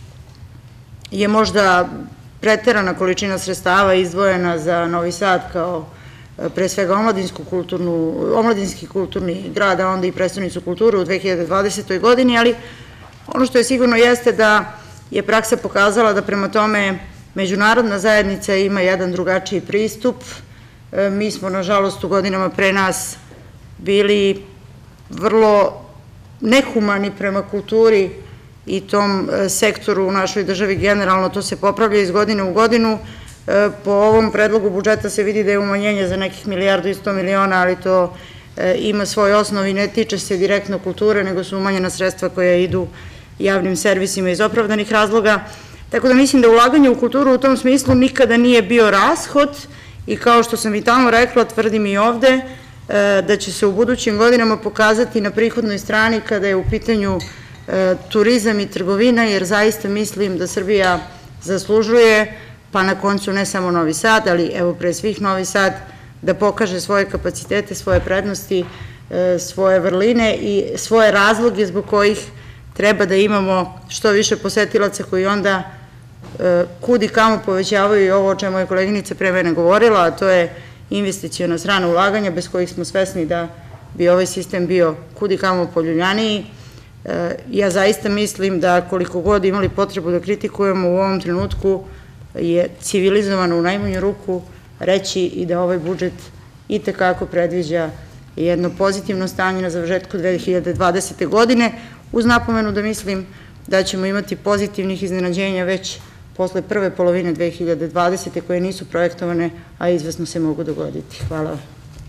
je možda preterana količina sredstava izdvojena za Novi Sad kao pre svega omladinski kulturni grad, a onda i prestonicu kulture u 2020. godini, ali ono što je sigurno jeste da je praksa pokazala da prema tome međunarodna zajednica ima jedan drugačiji pristup. Mi smo, nažalost, u godinama pre nas bili vrlo nehumani prema kulturi i tom sektoru u našoj državi generalno. To se popravlja iz godine u godinu. Po ovom predlogu budžeta se vidi da je umanjenje za nekih 1,1 milijardu, ali to ima svoj osnov i ne tiče se direktno kulture, nego su umanjena sredstva koja idu javnim servisima iz opravdanih razloga. Tako da mislim da ulaganje u kulturu u tom smislu nikada nije bio rashod i kao što sam i tamo rekla, tvrdim i ovde, da će se u budućim godinama pokazati na prihodnoj strani kada je u pitanju turizam i trgovina, jer zaista mislim da Srbija zaslužuje, pa na koncu ne samo Novi Sad, ali evo pre svih Novi Sad, da pokaže svoje kapacitete, svoje prednosti, svoje vrline i svoje razloge zbog kojih treba da imamo što više posetilaca koji onda kud i kamo povećavaju i ovo o čemu je koleginica pre mene govorila, a to je investiciona strana ulaganja bez kojih smo svesni da bi ovaj sistem bio kud i kamo poljuljaniji. Ja zaista mislim da koliko god imali potrebu da kritikujemo u ovom trenutku, je civilizovano u najmanju ruku reći i da ovaj budžet i tekako predviđa jedno pozitivno stanje na završetku 2020. godine, uz napomenu da mislim da ćemo imati pozitivnih iznenađenja već posle prve polovine 2020. koje nisu projektovane, a izvesno se mogu dogoditi. Hvala vam.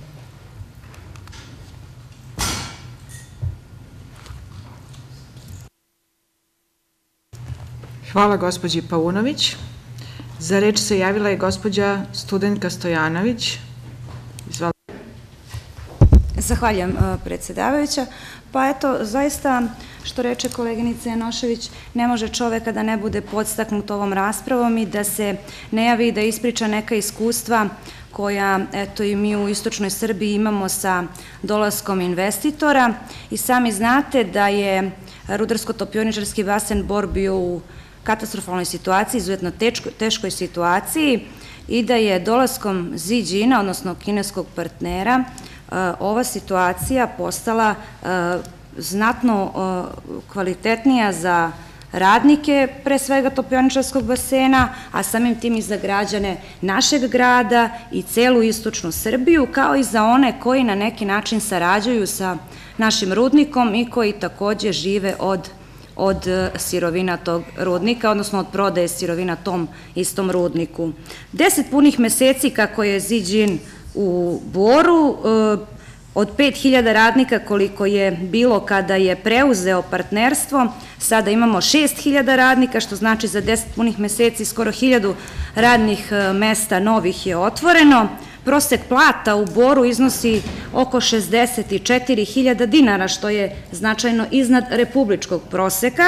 Hvala gospođi Paunović. Za reč se javila je gospođa Studenka Stojanović. Izvolite. Zahvaljujem, predsedavajuća. Pa eto, zaista, što reče koleginica Janošević, ne može čoveka da ne bude podstaknut ovom raspravom i da se ne javi i da ispriča neka iskustva koja, eto, i mi u istočnoj Srbiji imamo sa dolaskom investitora. I sami znate da je Rudarsko-topioničarski basen Bor bio u katastrofalnoj situaciji, izuzetno teškoj situaciji i da je dolaskom Ziđina, odnosno kineskog partnera, ova situacija postala znatno kvalitetnija za radnike, pre svega topioničarskog basena, a samim tim i za građane našeg grada i celu istočnu Srbiju, kao i za one koji na neki način sarađuju sa našim rudnikom i koji takođe žive od sirovina tog rudnika, odnosno od prodaje sirovina tom istom rudniku. 10 punih meseci kako je Ziđin u Boru, od 5000 radnika koliko je bilo kada je preuzeo partnerstvo, sada imamo 6000 radnika, što znači za 10 punih meseci skoro 1000 radnih mesta novih je otvoreno. Prosek plata u Boru iznosi oko 64.000 dinara, što je značajno iznad republičkog proseka.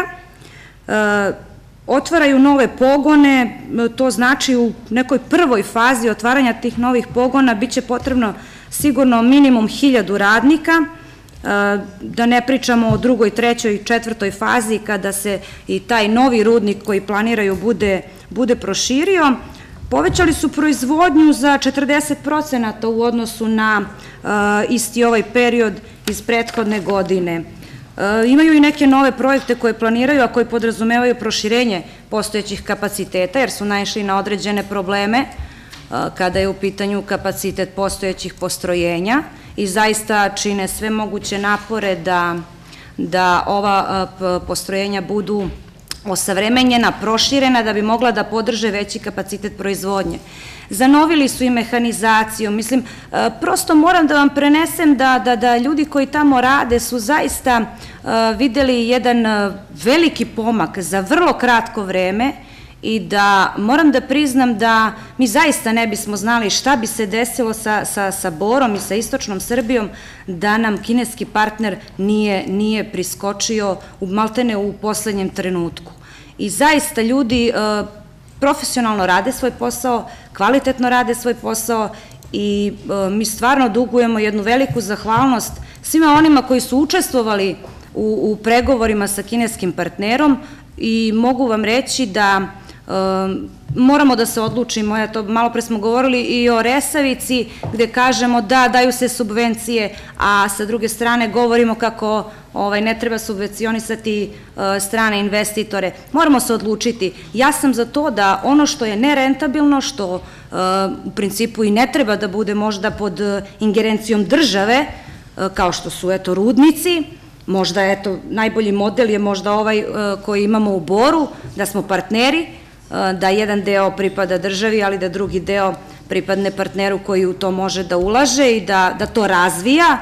Otvaraju nove pogone, to znači u nekoj prvoj fazi otvaranja tih novih pogona biće potrebno sigurno minimum 1000 radnika, da ne pričamo o drugoj, trećoj i četvrtoj fazi kada se i taj novi rudnik koji planiraju bude proširio. Povećali su proizvodnju za 40% u odnosu na isti ovaj period iz prethodne godine. Imaju i neke nove projekte koje planiraju, a koji podrazumevaju proširenje postojećih kapaciteta, jer su naišli na određene probleme kada je u pitanju kapacitet postojećih postrojenja i zaista čine sve moguće napore da ova postrojenja budu osavremenjena, proširena, da bi mogla da podrže veći kapacitet proizvodnje. Zanovili su i mehanizaciju, mislim, prosto moram da vam prenesem da ljudi koji tamo rade su zaista videli jedan veliki pomak za vrlo kratko vreme i da moram da priznam da mi zaista ne bismo znali šta bi se desilo sa Borom i sa istočnom Srbijom da nam kineski partner nije priskočio maltene u poslednjem trenutku. I zaista ljudi profesionalno rade svoj posao, kvalitetno rade svoj posao i mi stvarno dugujemo jednu veliku zahvalnost svima onima koji su učestvovali u pregovorima sa kineskim partnerom i mogu vam reći da moramo da se odlučimo, malo pre smo govorili i o Resavici gde kažemo da daju se subvencije, a sa druge strane govorimo kako ne treba subvencionisati strane investitore. Moramo se odlučiti. Ja sam za to da ono što je nerentabilno, što u principu i ne treba da bude možda pod ingerencijom države, kao što su rudnici, možda najbolji model je možda ovaj koji imamo u Boru, da smo partneri, da jedan deo pripada državi, ali da drugi deo pripadne partneru koji u to može da ulaže i da to razvija,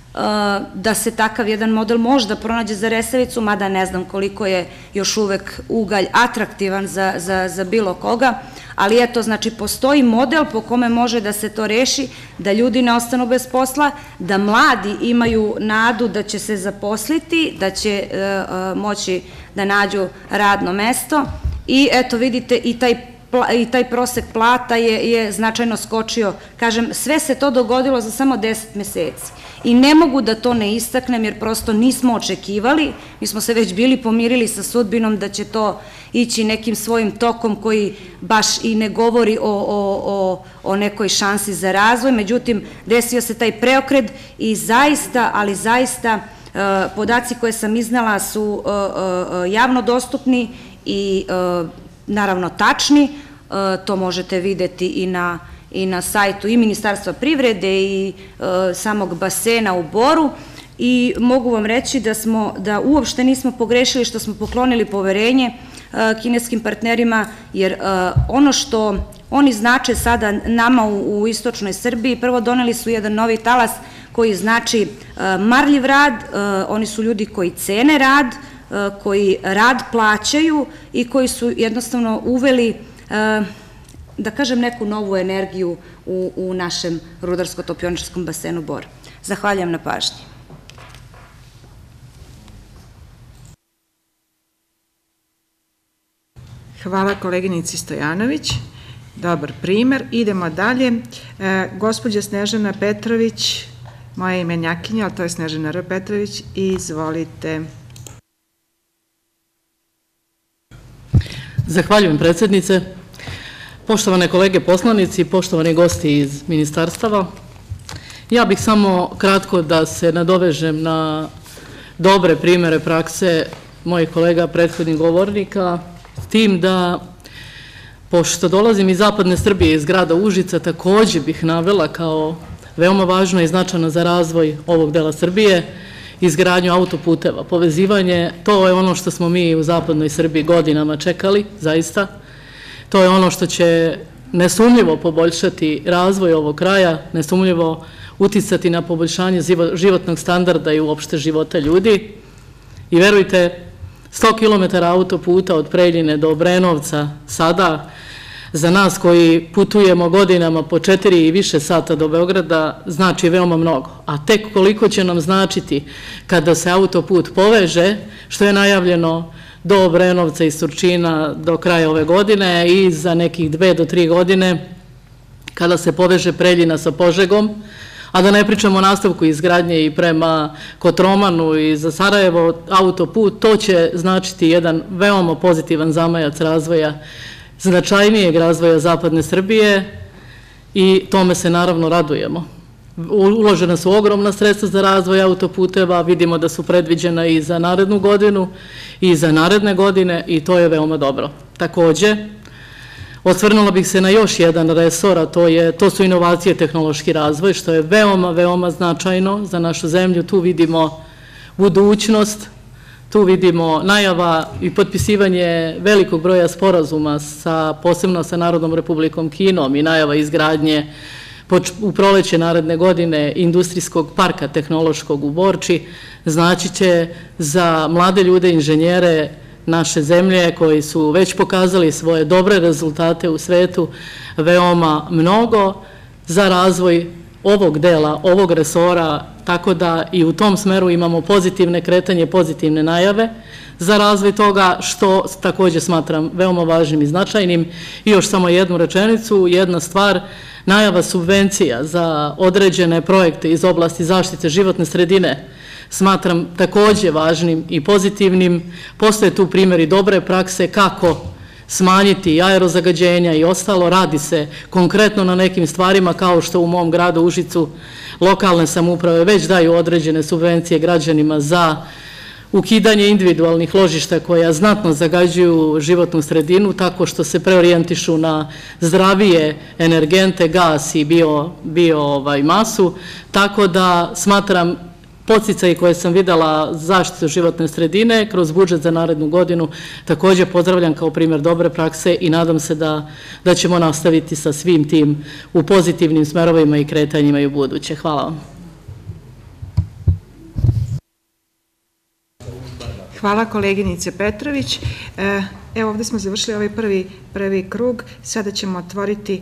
da se takav jedan model možda pronađe za Resavicu, mada ne znam koliko je još uvek ugalj atraktivan za bilo koga, ali eto, znači postoji model po kome može da se to reši, da ljudi ne ostanu bez posla, da mladi imaju nadu da će se zaposliti, da će moći da nađu radno mesto i eto vidite i taj prosek plata je značajno skočio. Kažem, sve se to dogodilo za samo 10 meseci i ne mogu da to ne istaknem jer prosto nismo očekivali, mi smo se već bili pomirili sa sudbinom da će to ići nekim svojim tokom koji baš i ne govori o nekoj šansi za razvoj, međutim desio se taj preokret i zaista, ali zaista podaci koje sam iznala su javno dostupni i naravno tačni. to možete videti i na sajtu i Ministarstva privrede i samog basena u Boru. I mogu vam reći da uopšte nismo pogrešili što smo poklonili poverenje kineskim partnerima, jer ono što oni znače sada nama u istočnoj Srbiji, prvo doneli su jedan novi talas koji znači marljiv rad, oni su ljudi koji cene rad, koji rad plaćaju i koji su jednostavno uveli, da kažem, neku novu energiju u našem rudarsko-topioničarskom basenu Bor. Zahvaljujem na pažnji. Hvala koleginici Stojanović. Dobar primer. Idemo dalje. Gospođa Snežana Petrović, moja imenjakinja, ali to je Snežana R. Petrović. Izvolite. Zahvaljujem, predsednice. Poštovane kolege poslanici, poštovani gosti iz ministarstava, ja bih samo kratko da se nadovežem na dobre primere prakse mojih kolega prethodnih govornika, s tim da, pošto dolazim iz zapadne Srbije, iz grada Užica, takođe bih navela kao veoma važno i značajno za razvoj ovog dela Srbije izgradnju autoputeva. Povezivanje, to je ono što smo mi u zapadnoj Srbiji godinama čekali, zaista. To je ono što će nesumnjivo poboljšati razvoj ovog kraja, nesumnjivo uticati na poboljšanje životnog standarda i uopšte života ljudi. I verujte, 100 km autoputa od Preljine do Obrenovca sada, za nas koji putujemo godinama po 4 i više sata do Beograda, znači veoma mnogo. A tek koliko će nam značiti kada se autoput poveže, što je najavljeno do Obrenovca i Surčina do kraja ove godine i za nekih 2 do 3 godine kada se poveže Preljina sa Požegom, a da ne pričamo o nastavku izgradnje i prema Kotromanu i za Sarajevo autoput, to će značiti jedan veoma pozitivan zamajac razvoja, značajnijeg razvoja zapadne Srbije i tome se naravno radujemo. Uložena su ogromna sredstva za razvoj autoputeva, vidimo da su predviđena i za narednu godinu i za naredne godine i to je veoma dobro. Takođe, osvrnula bih se na još jedan resor, a to su inovacije i tehnološki razvoj, što je veoma, veoma značajno za našu zemlju. Tu vidimo budućnost, tu vidimo najava i potpisivanje velikog broja sporazuma, posebno sa Narodnom Republikom Kinom i najava izgradnje u proleće naredne godine industrijskog parka tehnološkog u Borči, znači će za mlade ljude, inženjere naše zemlje koji su već pokazali svoje dobre rezultate u svetu veoma mnogo za razvoj ovog dela, ovog resora, tako da i u tom smeru imamo pozitivne kretanje, pozitivne najave za razvoj toga, što takođe smatram veoma važnim i značajnim. I još samo jednu rečenicu, jedna stvar, najava subvencija za određene projekte iz oblasti zaštite životne sredine smatram takođe važnim i pozitivnim. Postoje tu primjeri dobre prakse kako smanjiti aerozagađenja i ostalo. Radi se konkretno na nekim stvarima kao što u mom gradu Užicu lokalne samouprave već daju određene subvencije građanima za ukidanje individualnih ložišta koja znatno zagađuju životnu sredinu tako što se preorijentišu na zdravije energente, gas i biomasu, tako da smatram podsticaji koje sam videla zaštitu životne sredine kroz budžet za narednu godinu takođe pozdravljam kao primjer dobre prakse i nadam se da ćemo nastaviti sa svim tim u pozitivnim smerovima i kretanjima i u buduće. Hvala vam. Hvala koleginice Petrović. Evo ovde smo završili ovaj prvi krug, sada ćemo otvoriti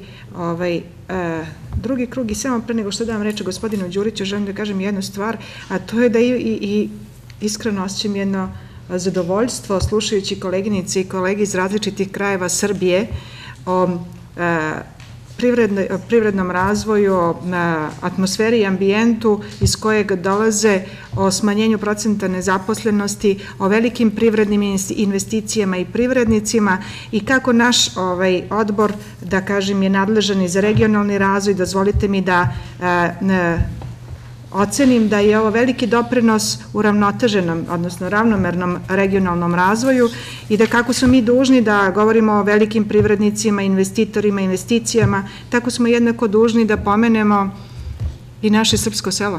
drugi krug i samo pre nego što dam reč gospodinu Đuriću želim da kažem jednu stvar, a to je da i iskreno osjećam jedno zadovoljstvo slušajući koleginice i kolege iz različitih krajeva Srbije o privrednom razvoju, o atmosferi i ambijentu iz kojeg dolaze, o smanjenju procenta nezaposlenosti, o velikim privrednim investicijama i privrednicima i kako naš odbor, da kažem, je nadležan i za regionalni razvoj. Dozvolite mi da ocenim da je ovo veliki doprinos uravnoteženom, odnosno ravnomernom regionalnom razvoju i da kako smo mi dužni da govorimo o velikim privrednicima, investitorima, investicijama, tako smo jednako dužni da pomenemo i naše srpsko selo.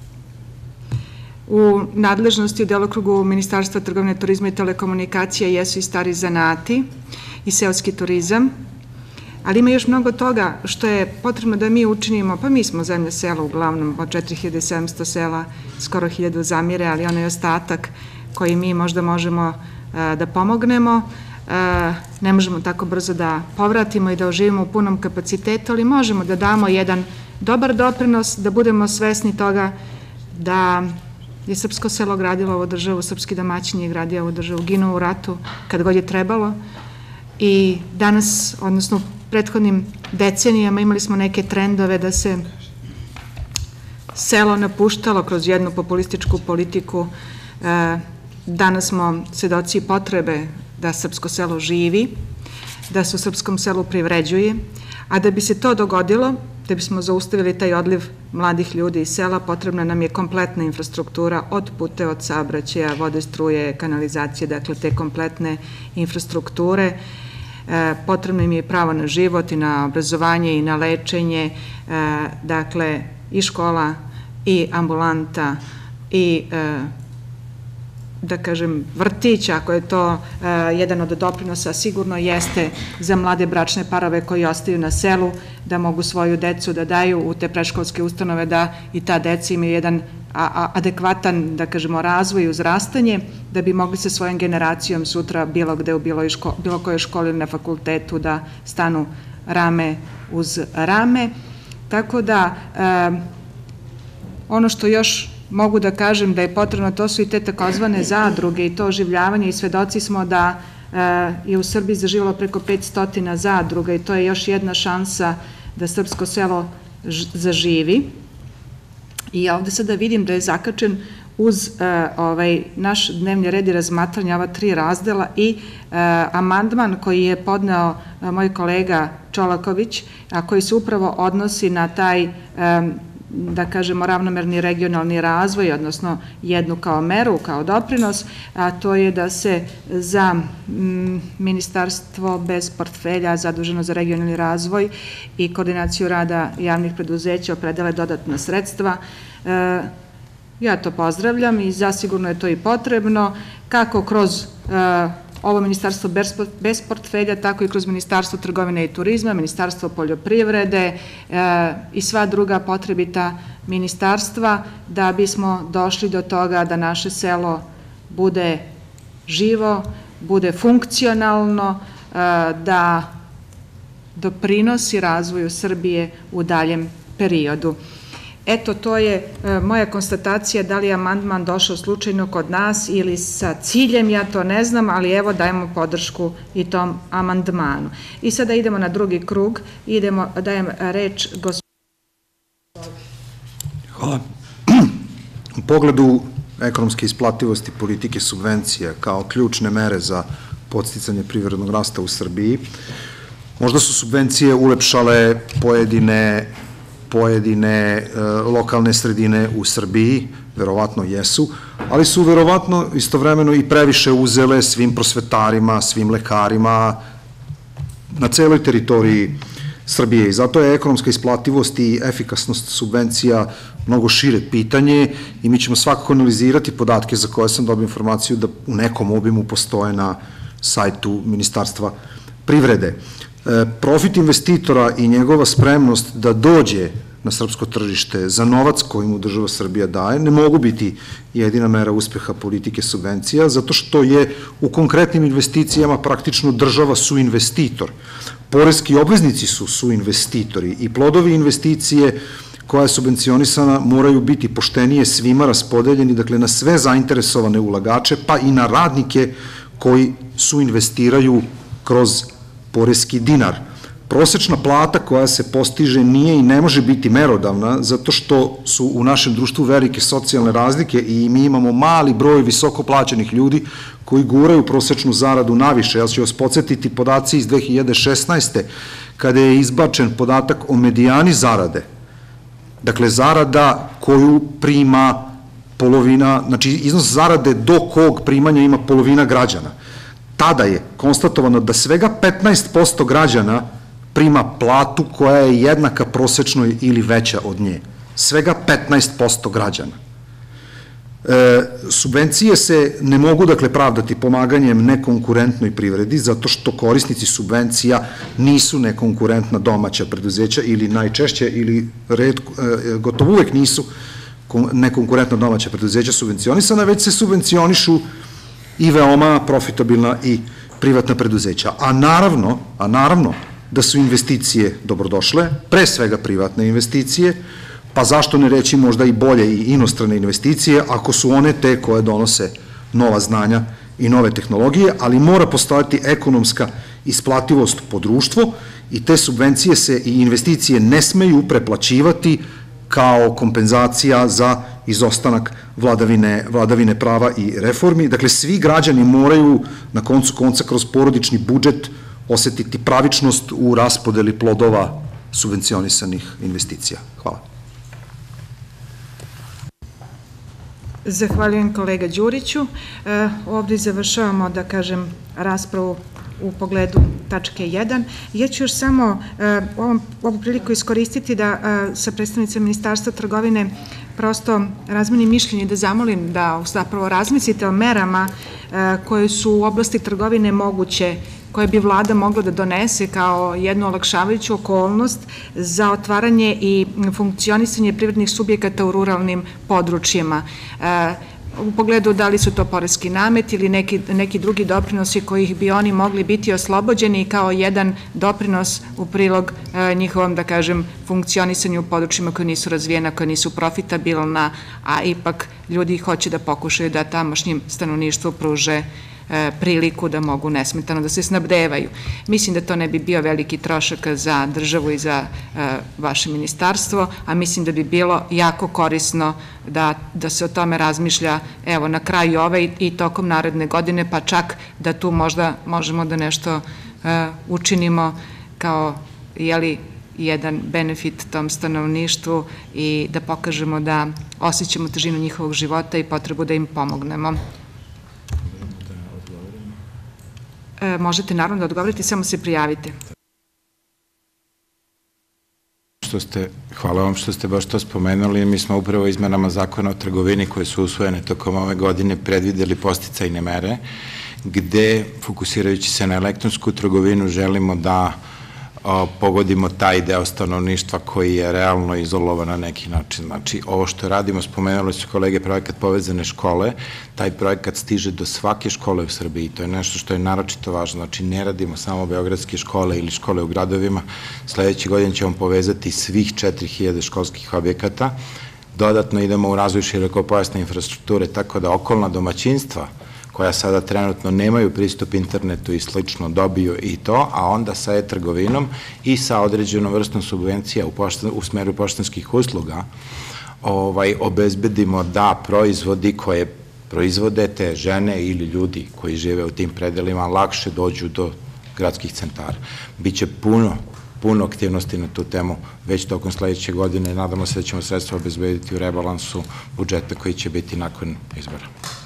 U nadležnosti u delokrugu Ministarstva trgovine, turizma i telekomunikacija jesu i stari zanati i seoski turizam, ali ima još mnogo toga što je potrebno da mi učinimo, pa mi smo zemlja sela uglavnom, od 4700 sela, skoro 1000 zamire, ali onaj ostatak koji mi možda možemo da pomognemo, ne možemo tako brzo da povratimo i da oživimo u punom kapacitetu, ali možemo da damo jedan dobar doprinos, da budemo svesni toga da je srpsko selo gradilo ovu državu, srpski domaćin je gradio ovu državu, ginuo u ratu kad god je trebalo i danas, odnosno u prethodnim decenijama imali smo neke trendove da se selo napuštalo kroz jednu populističku politiku. Danas smo svedoci potrebe da srpsko selo živi, da se u srpskom selu privređuje, a da bi se to dogodilo, da bismo zaustavili taj odliv mladih ljudi iz sela, potrebna nam je kompletna infrastruktura od pute, od saobraćaja, vode, struje, kanalizacije, dakle te kompletne infrastrukture. Potrebno im je pravo na život i na obrazovanje i na lečenje, dakle i škola i ambulanta i da kažem vrtić, ako je to jedan od doprinosa, sigurno jeste za mlade bračne parove koji ostaju na selu, da mogu svoju decu da daju u te predškolske ustanove, da i ta deca imaju jedan adekvatan, da kažemo, razvoj i uzrastanje, da bi mogli sa svojom generacijom sutra bilo gde u bilo kojoj školi ili na fakultetu da stanu rame uz rame. Tako da, ono što još mogu da kažem da je potrebno, to su i te takozvane zadruge i to oživljavanje i svedoci smo da je u Srbiji zaživalo preko 500 zadruga i to je još jedna šansa da srpsko selo zaživi. I ovde sada vidim da je zakačen uz naš dnevni red i razmatranje ova 3 razdela i amandman koji je podneo moj kolega Čolaković, a koji se upravo odnosi na taj, da kažemo, ravnomerni regionalni razvoj, odnosno jednu kao meru, kao doprinos, a to je da se za ministarstvo bez portfelja zaduženo za regionalni razvoj i koordinaciju rada javnih preduzeća opredele dodatna sredstva. Ja to pozdravljam i zasigurno je to i potrebno, kako kroz ovo ministarstvo bez portfelja, tako i kroz Ministarstvo trgovine i turizma, Ministarstvo poljoprivrede i sva druga potrebita ministarstva, da bismo došli do toga da naše selo bude živo, bude funkcionalno, da doprinosi razvoju Srbije u daljem periodu. Eto, to je moja konstatacija, da li je amandman došao slučajno kod nas ili sa ciljem, ja to ne znam, ali evo dajemo podršku i tom amandmanu. I sada idemo na drugi krug, dajem reč gospodinu. Hvala. U pogledu ekonomske isplativosti politike subvencija kao ključne mere za podsticanje privrednog rasta u Srbiji, možda su subvencije ulepšale pojedine lokalne sredine u Srbiji, verovatno jesu, ali su verovatno istovremeno i previše uzele svim prosvetarima, svim lekarima na celoj teritoriji Srbije i zato je ekonomska isplativost i efikasnost subvencija mnogo šire pitanje i mi ćemo svakako analizirati podatke za koje sam dobio informaciju da u nekom obimu postoje na sajtu Ministarstva privrede. Profit investitora i njegova spremnost da dođe na srpsko tržište za novac koji mu država Srbija daje ne mogu biti jedina mera uspeha politike subvencija, zato što je u konkretnim investicijama praktično država suinvestitor. Poreski obveznici su suinvestitori i plodovi investicije koja je subvencionisana moraju biti poštenije svima raspodeljeni, dakle na sve zainteresovane ulagače, pa i na radnike koji suinvestiraju kroz poreski dinar. Prosečna plata koja se postiže nije i ne može biti merodavna zato što su u našem društvu velike socijalne razlike i mi imamo mali broj visoko plaćenih ljudi koji guraju prosečnu zaradu naviše. Ja ću vas podsjetiti podaci iz 2016. kada je izbačen podatak o medijani zarade Dakle, zarada koju prima polovina, znači iznos zarade do kog primanja ima polovina građana. Tada je konstatovano da svega 15% građana prima platu koja je jednaka prosečnoj ili veća od nje. Svega 15% građana. Subvencije se ne mogu, dakle, pravdati pomaganjem nekonkurentnoj privredi, zato što korisnici subvencija nisu nekonkurentna domaća preduzeća ili najčešće ili gotovo uvek nisu nekonkurentna domaća preduzeća subvencionisana, već se subvencionišu i veoma profitabilna i privatna preduzeća. A naravno da su investicije dobrodošle, pre svega privatne investicije, pa zašto ne reći možda i bolje i inostrane investicije, ako su one te koje donose nova znanja i nove tehnologije, ali mora postojati ekonomska isplativost po društvo i te subvencije se i investicije ne smeju preplaćivati kao kompenzacija za izostanak vladavine prava i reformi. Dakle, svi građani moraju na koncu konca kroz porodični budžet osetiti pravičnost u raspodeli plodova subvencionisanih investicija. Hvala. Zahvaljujem kolega Đuriću. Ovdje završavamo, da kažem, raspravu u pogledu tačke 1. Ja ću još samo ovu priliku iskoristiti da sa predstavnicima Ministarstva trgovine prosto razmenim mišljenje, da zamolim da zapravo razmislite o merama koje su u oblasti trgovine moguće, koje bi vlada mogla da donese kao jednu olakšavajuću okolnost za otvaranje i funkcionisanje privrednih subjekata u ruralnim područjima. U pogledu da li su to poreski namet ili neki drugi doprinosi kojih bi oni mogli biti oslobođeni kao jedan doprinos u prilog njihovom, da kažem, funkcionisanju u područjima koje nisu razvijena, koje nisu profitabilna, a ipak ljudi hoće da pokušaju da tamošnjim stanovništvu pruže priliku da mogu nesmetano da se snabdevaju. Mislim da to ne bi bio veliki trošak za državu i za vaše ministarstvo, a mislim da bi bilo jako korisno da se o tome razmišlja evo na kraju ove i tokom naredne godine, pa čak da tu možda možemo da nešto učinimo kao jedan benefit tom stanovništvu i da pokažemo da osjećamo težinu njihovog života i potrebu da im pomognemo. Možete naravno da odgovorite, samo se prijavite. Hvala vam što ste baš to spomenuli. Mi smo upravo izmenama zakona o trgovini koje su usvojene tokom ove godine predvideli podsticajne mere gde, fokusirajući se na elektronsku trgovinu, želimo da pogodimo taj deo stanovništva koji je realno izolovan na neki način. Znači, ovo što radimo, spomenuli su kolege projekat Povezane škole, taj projekat stiže do svake škole u Srbiji. To je nešto što je naročito važno. Znači, ne radimo samo beogradske škole ili škole u gradovima. Sledeće godine ćemo povezati svih 4000 školskih objekata. Dodatno idemo u razvoj širokopojasne infrastrukture, tako da okolna domaćinstva koja sada trenutno nemaju pristup internetu i slično dobiju i to, a onda sa e-trgovinom i sa određenom vrstom subvencija u smeru poštanskih usluga obezbedimo da proizvodi koje proizvode te žene ili ljudi koji žive u tim predelima lakše dođu do gradskih centara. Biće puno aktivnosti na tu temu već tokom sledeće godine. Nadamo se da ćemo sredstva obezbediti u rebalansu budžeta koji će biti nakon izbora.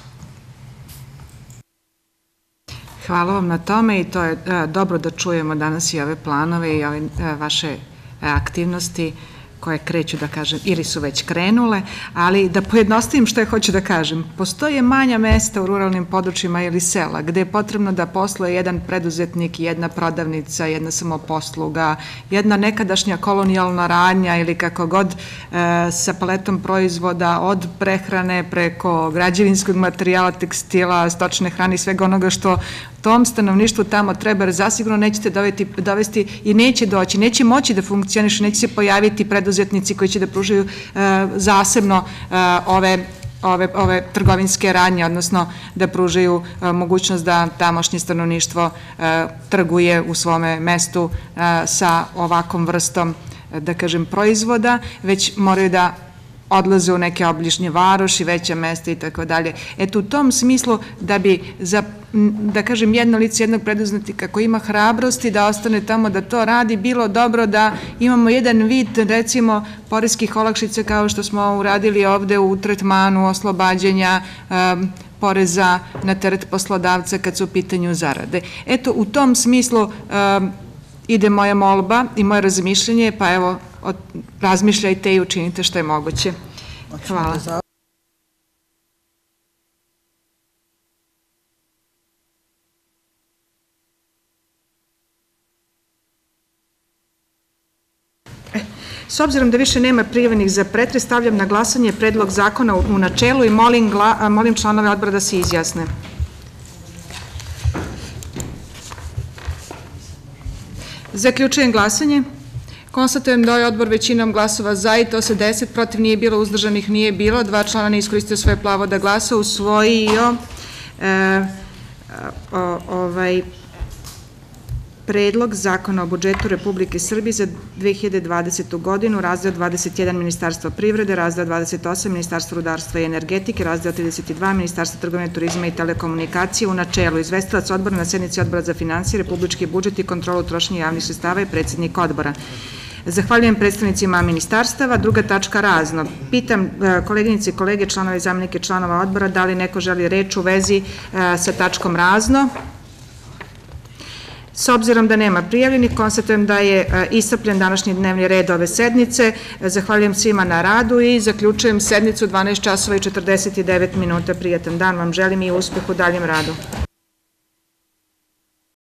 Hvala vam na tome i to je dobro da čujemo danas i ove planove i ove vaše aktivnosti koje kreću, da kažem, ili su već krenule, ali da pojednostavim što je hoću da kažem. Postoje manja mesta u ruralnim područjima ili sela gde je potrebno da posluje jedan preduzetnik, jedna prodavnica, jedna samoposluga, jedna nekadašnja kolonijalna radnja ili kako god sa paletom proizvoda od prehrane preko građevinskog materijala, tekstila, stočne hrane i svega onoga što tom stanovništvu tamo treba, jer zasigurno nećete dovesti i neće doći, neće moći da funkcionišu, neće se pojaviti preduzetnici koji će da pružaju zasebno ove trgovinske radnje, odnosno da pružaju mogućnost da tamošnje stanovništvo trguje u svome mestu sa ovakvom vrstom, da kažem, proizvoda, već moraju da odlaze u neke obližnje varoši, veća mesta i tako dalje. Eto, u tom smislu da bi da kažem, jedno lice jednog preduzetnika koji ima hrabrosti da ostane tamo da to radi, bilo dobro da imamo jedan vid, recimo, poreskih olakšica kao što smo uradili ovde u tretmanu oslobađanja poreza na teret poslodavca kad su u pitanju zarade. Eto, u tom smislu ide moja molba i moje razmišljanje, pa evo, razmišljajte i učinite što je moguće. Hvala. S obzirom da više nema prijavljenih za pretres, stavljam na glasanje predlog zakona u načelu i molim članove odbora da se izjasne. Zaključujem glasanje. Konstatujem da je odbor većinom glasova za i to se 10, protiv nije bilo, uzdržanih nije bilo, 2 člana ne iskoristio svoje pravo da glasa, usvojio Predlog zakona o budžetu Republike Srbije za 2020. godinu, razdeo 21 Ministarstvo privrede, razdeo 28 Ministarstvo rudarstva i energetike, razdeo 32 Ministarstvo trgovine, turizma i telekomunikacije, u načelu. Izvestilac odbora na sednici Odbora za finansije, republički budžet i kontrolu trošenja javnih sredstava i predsednik odbora. Zahvaljujem predstavnicima ministarstava. Druga tačka, razno. Pitam koleginice i kolege, članove i zamenike članova odbora, da li neko želi reč u vezi sa tačkom razno? S obzirom da nema prijavljenih, konstatujem da je iscrpljen današnji dnevni red ove sednice. Zahvaljujem svima na radu i zaključujem sednicu 12 časova i 49 minuta. Prijatan dan vam želim i uspeh u daljem radu.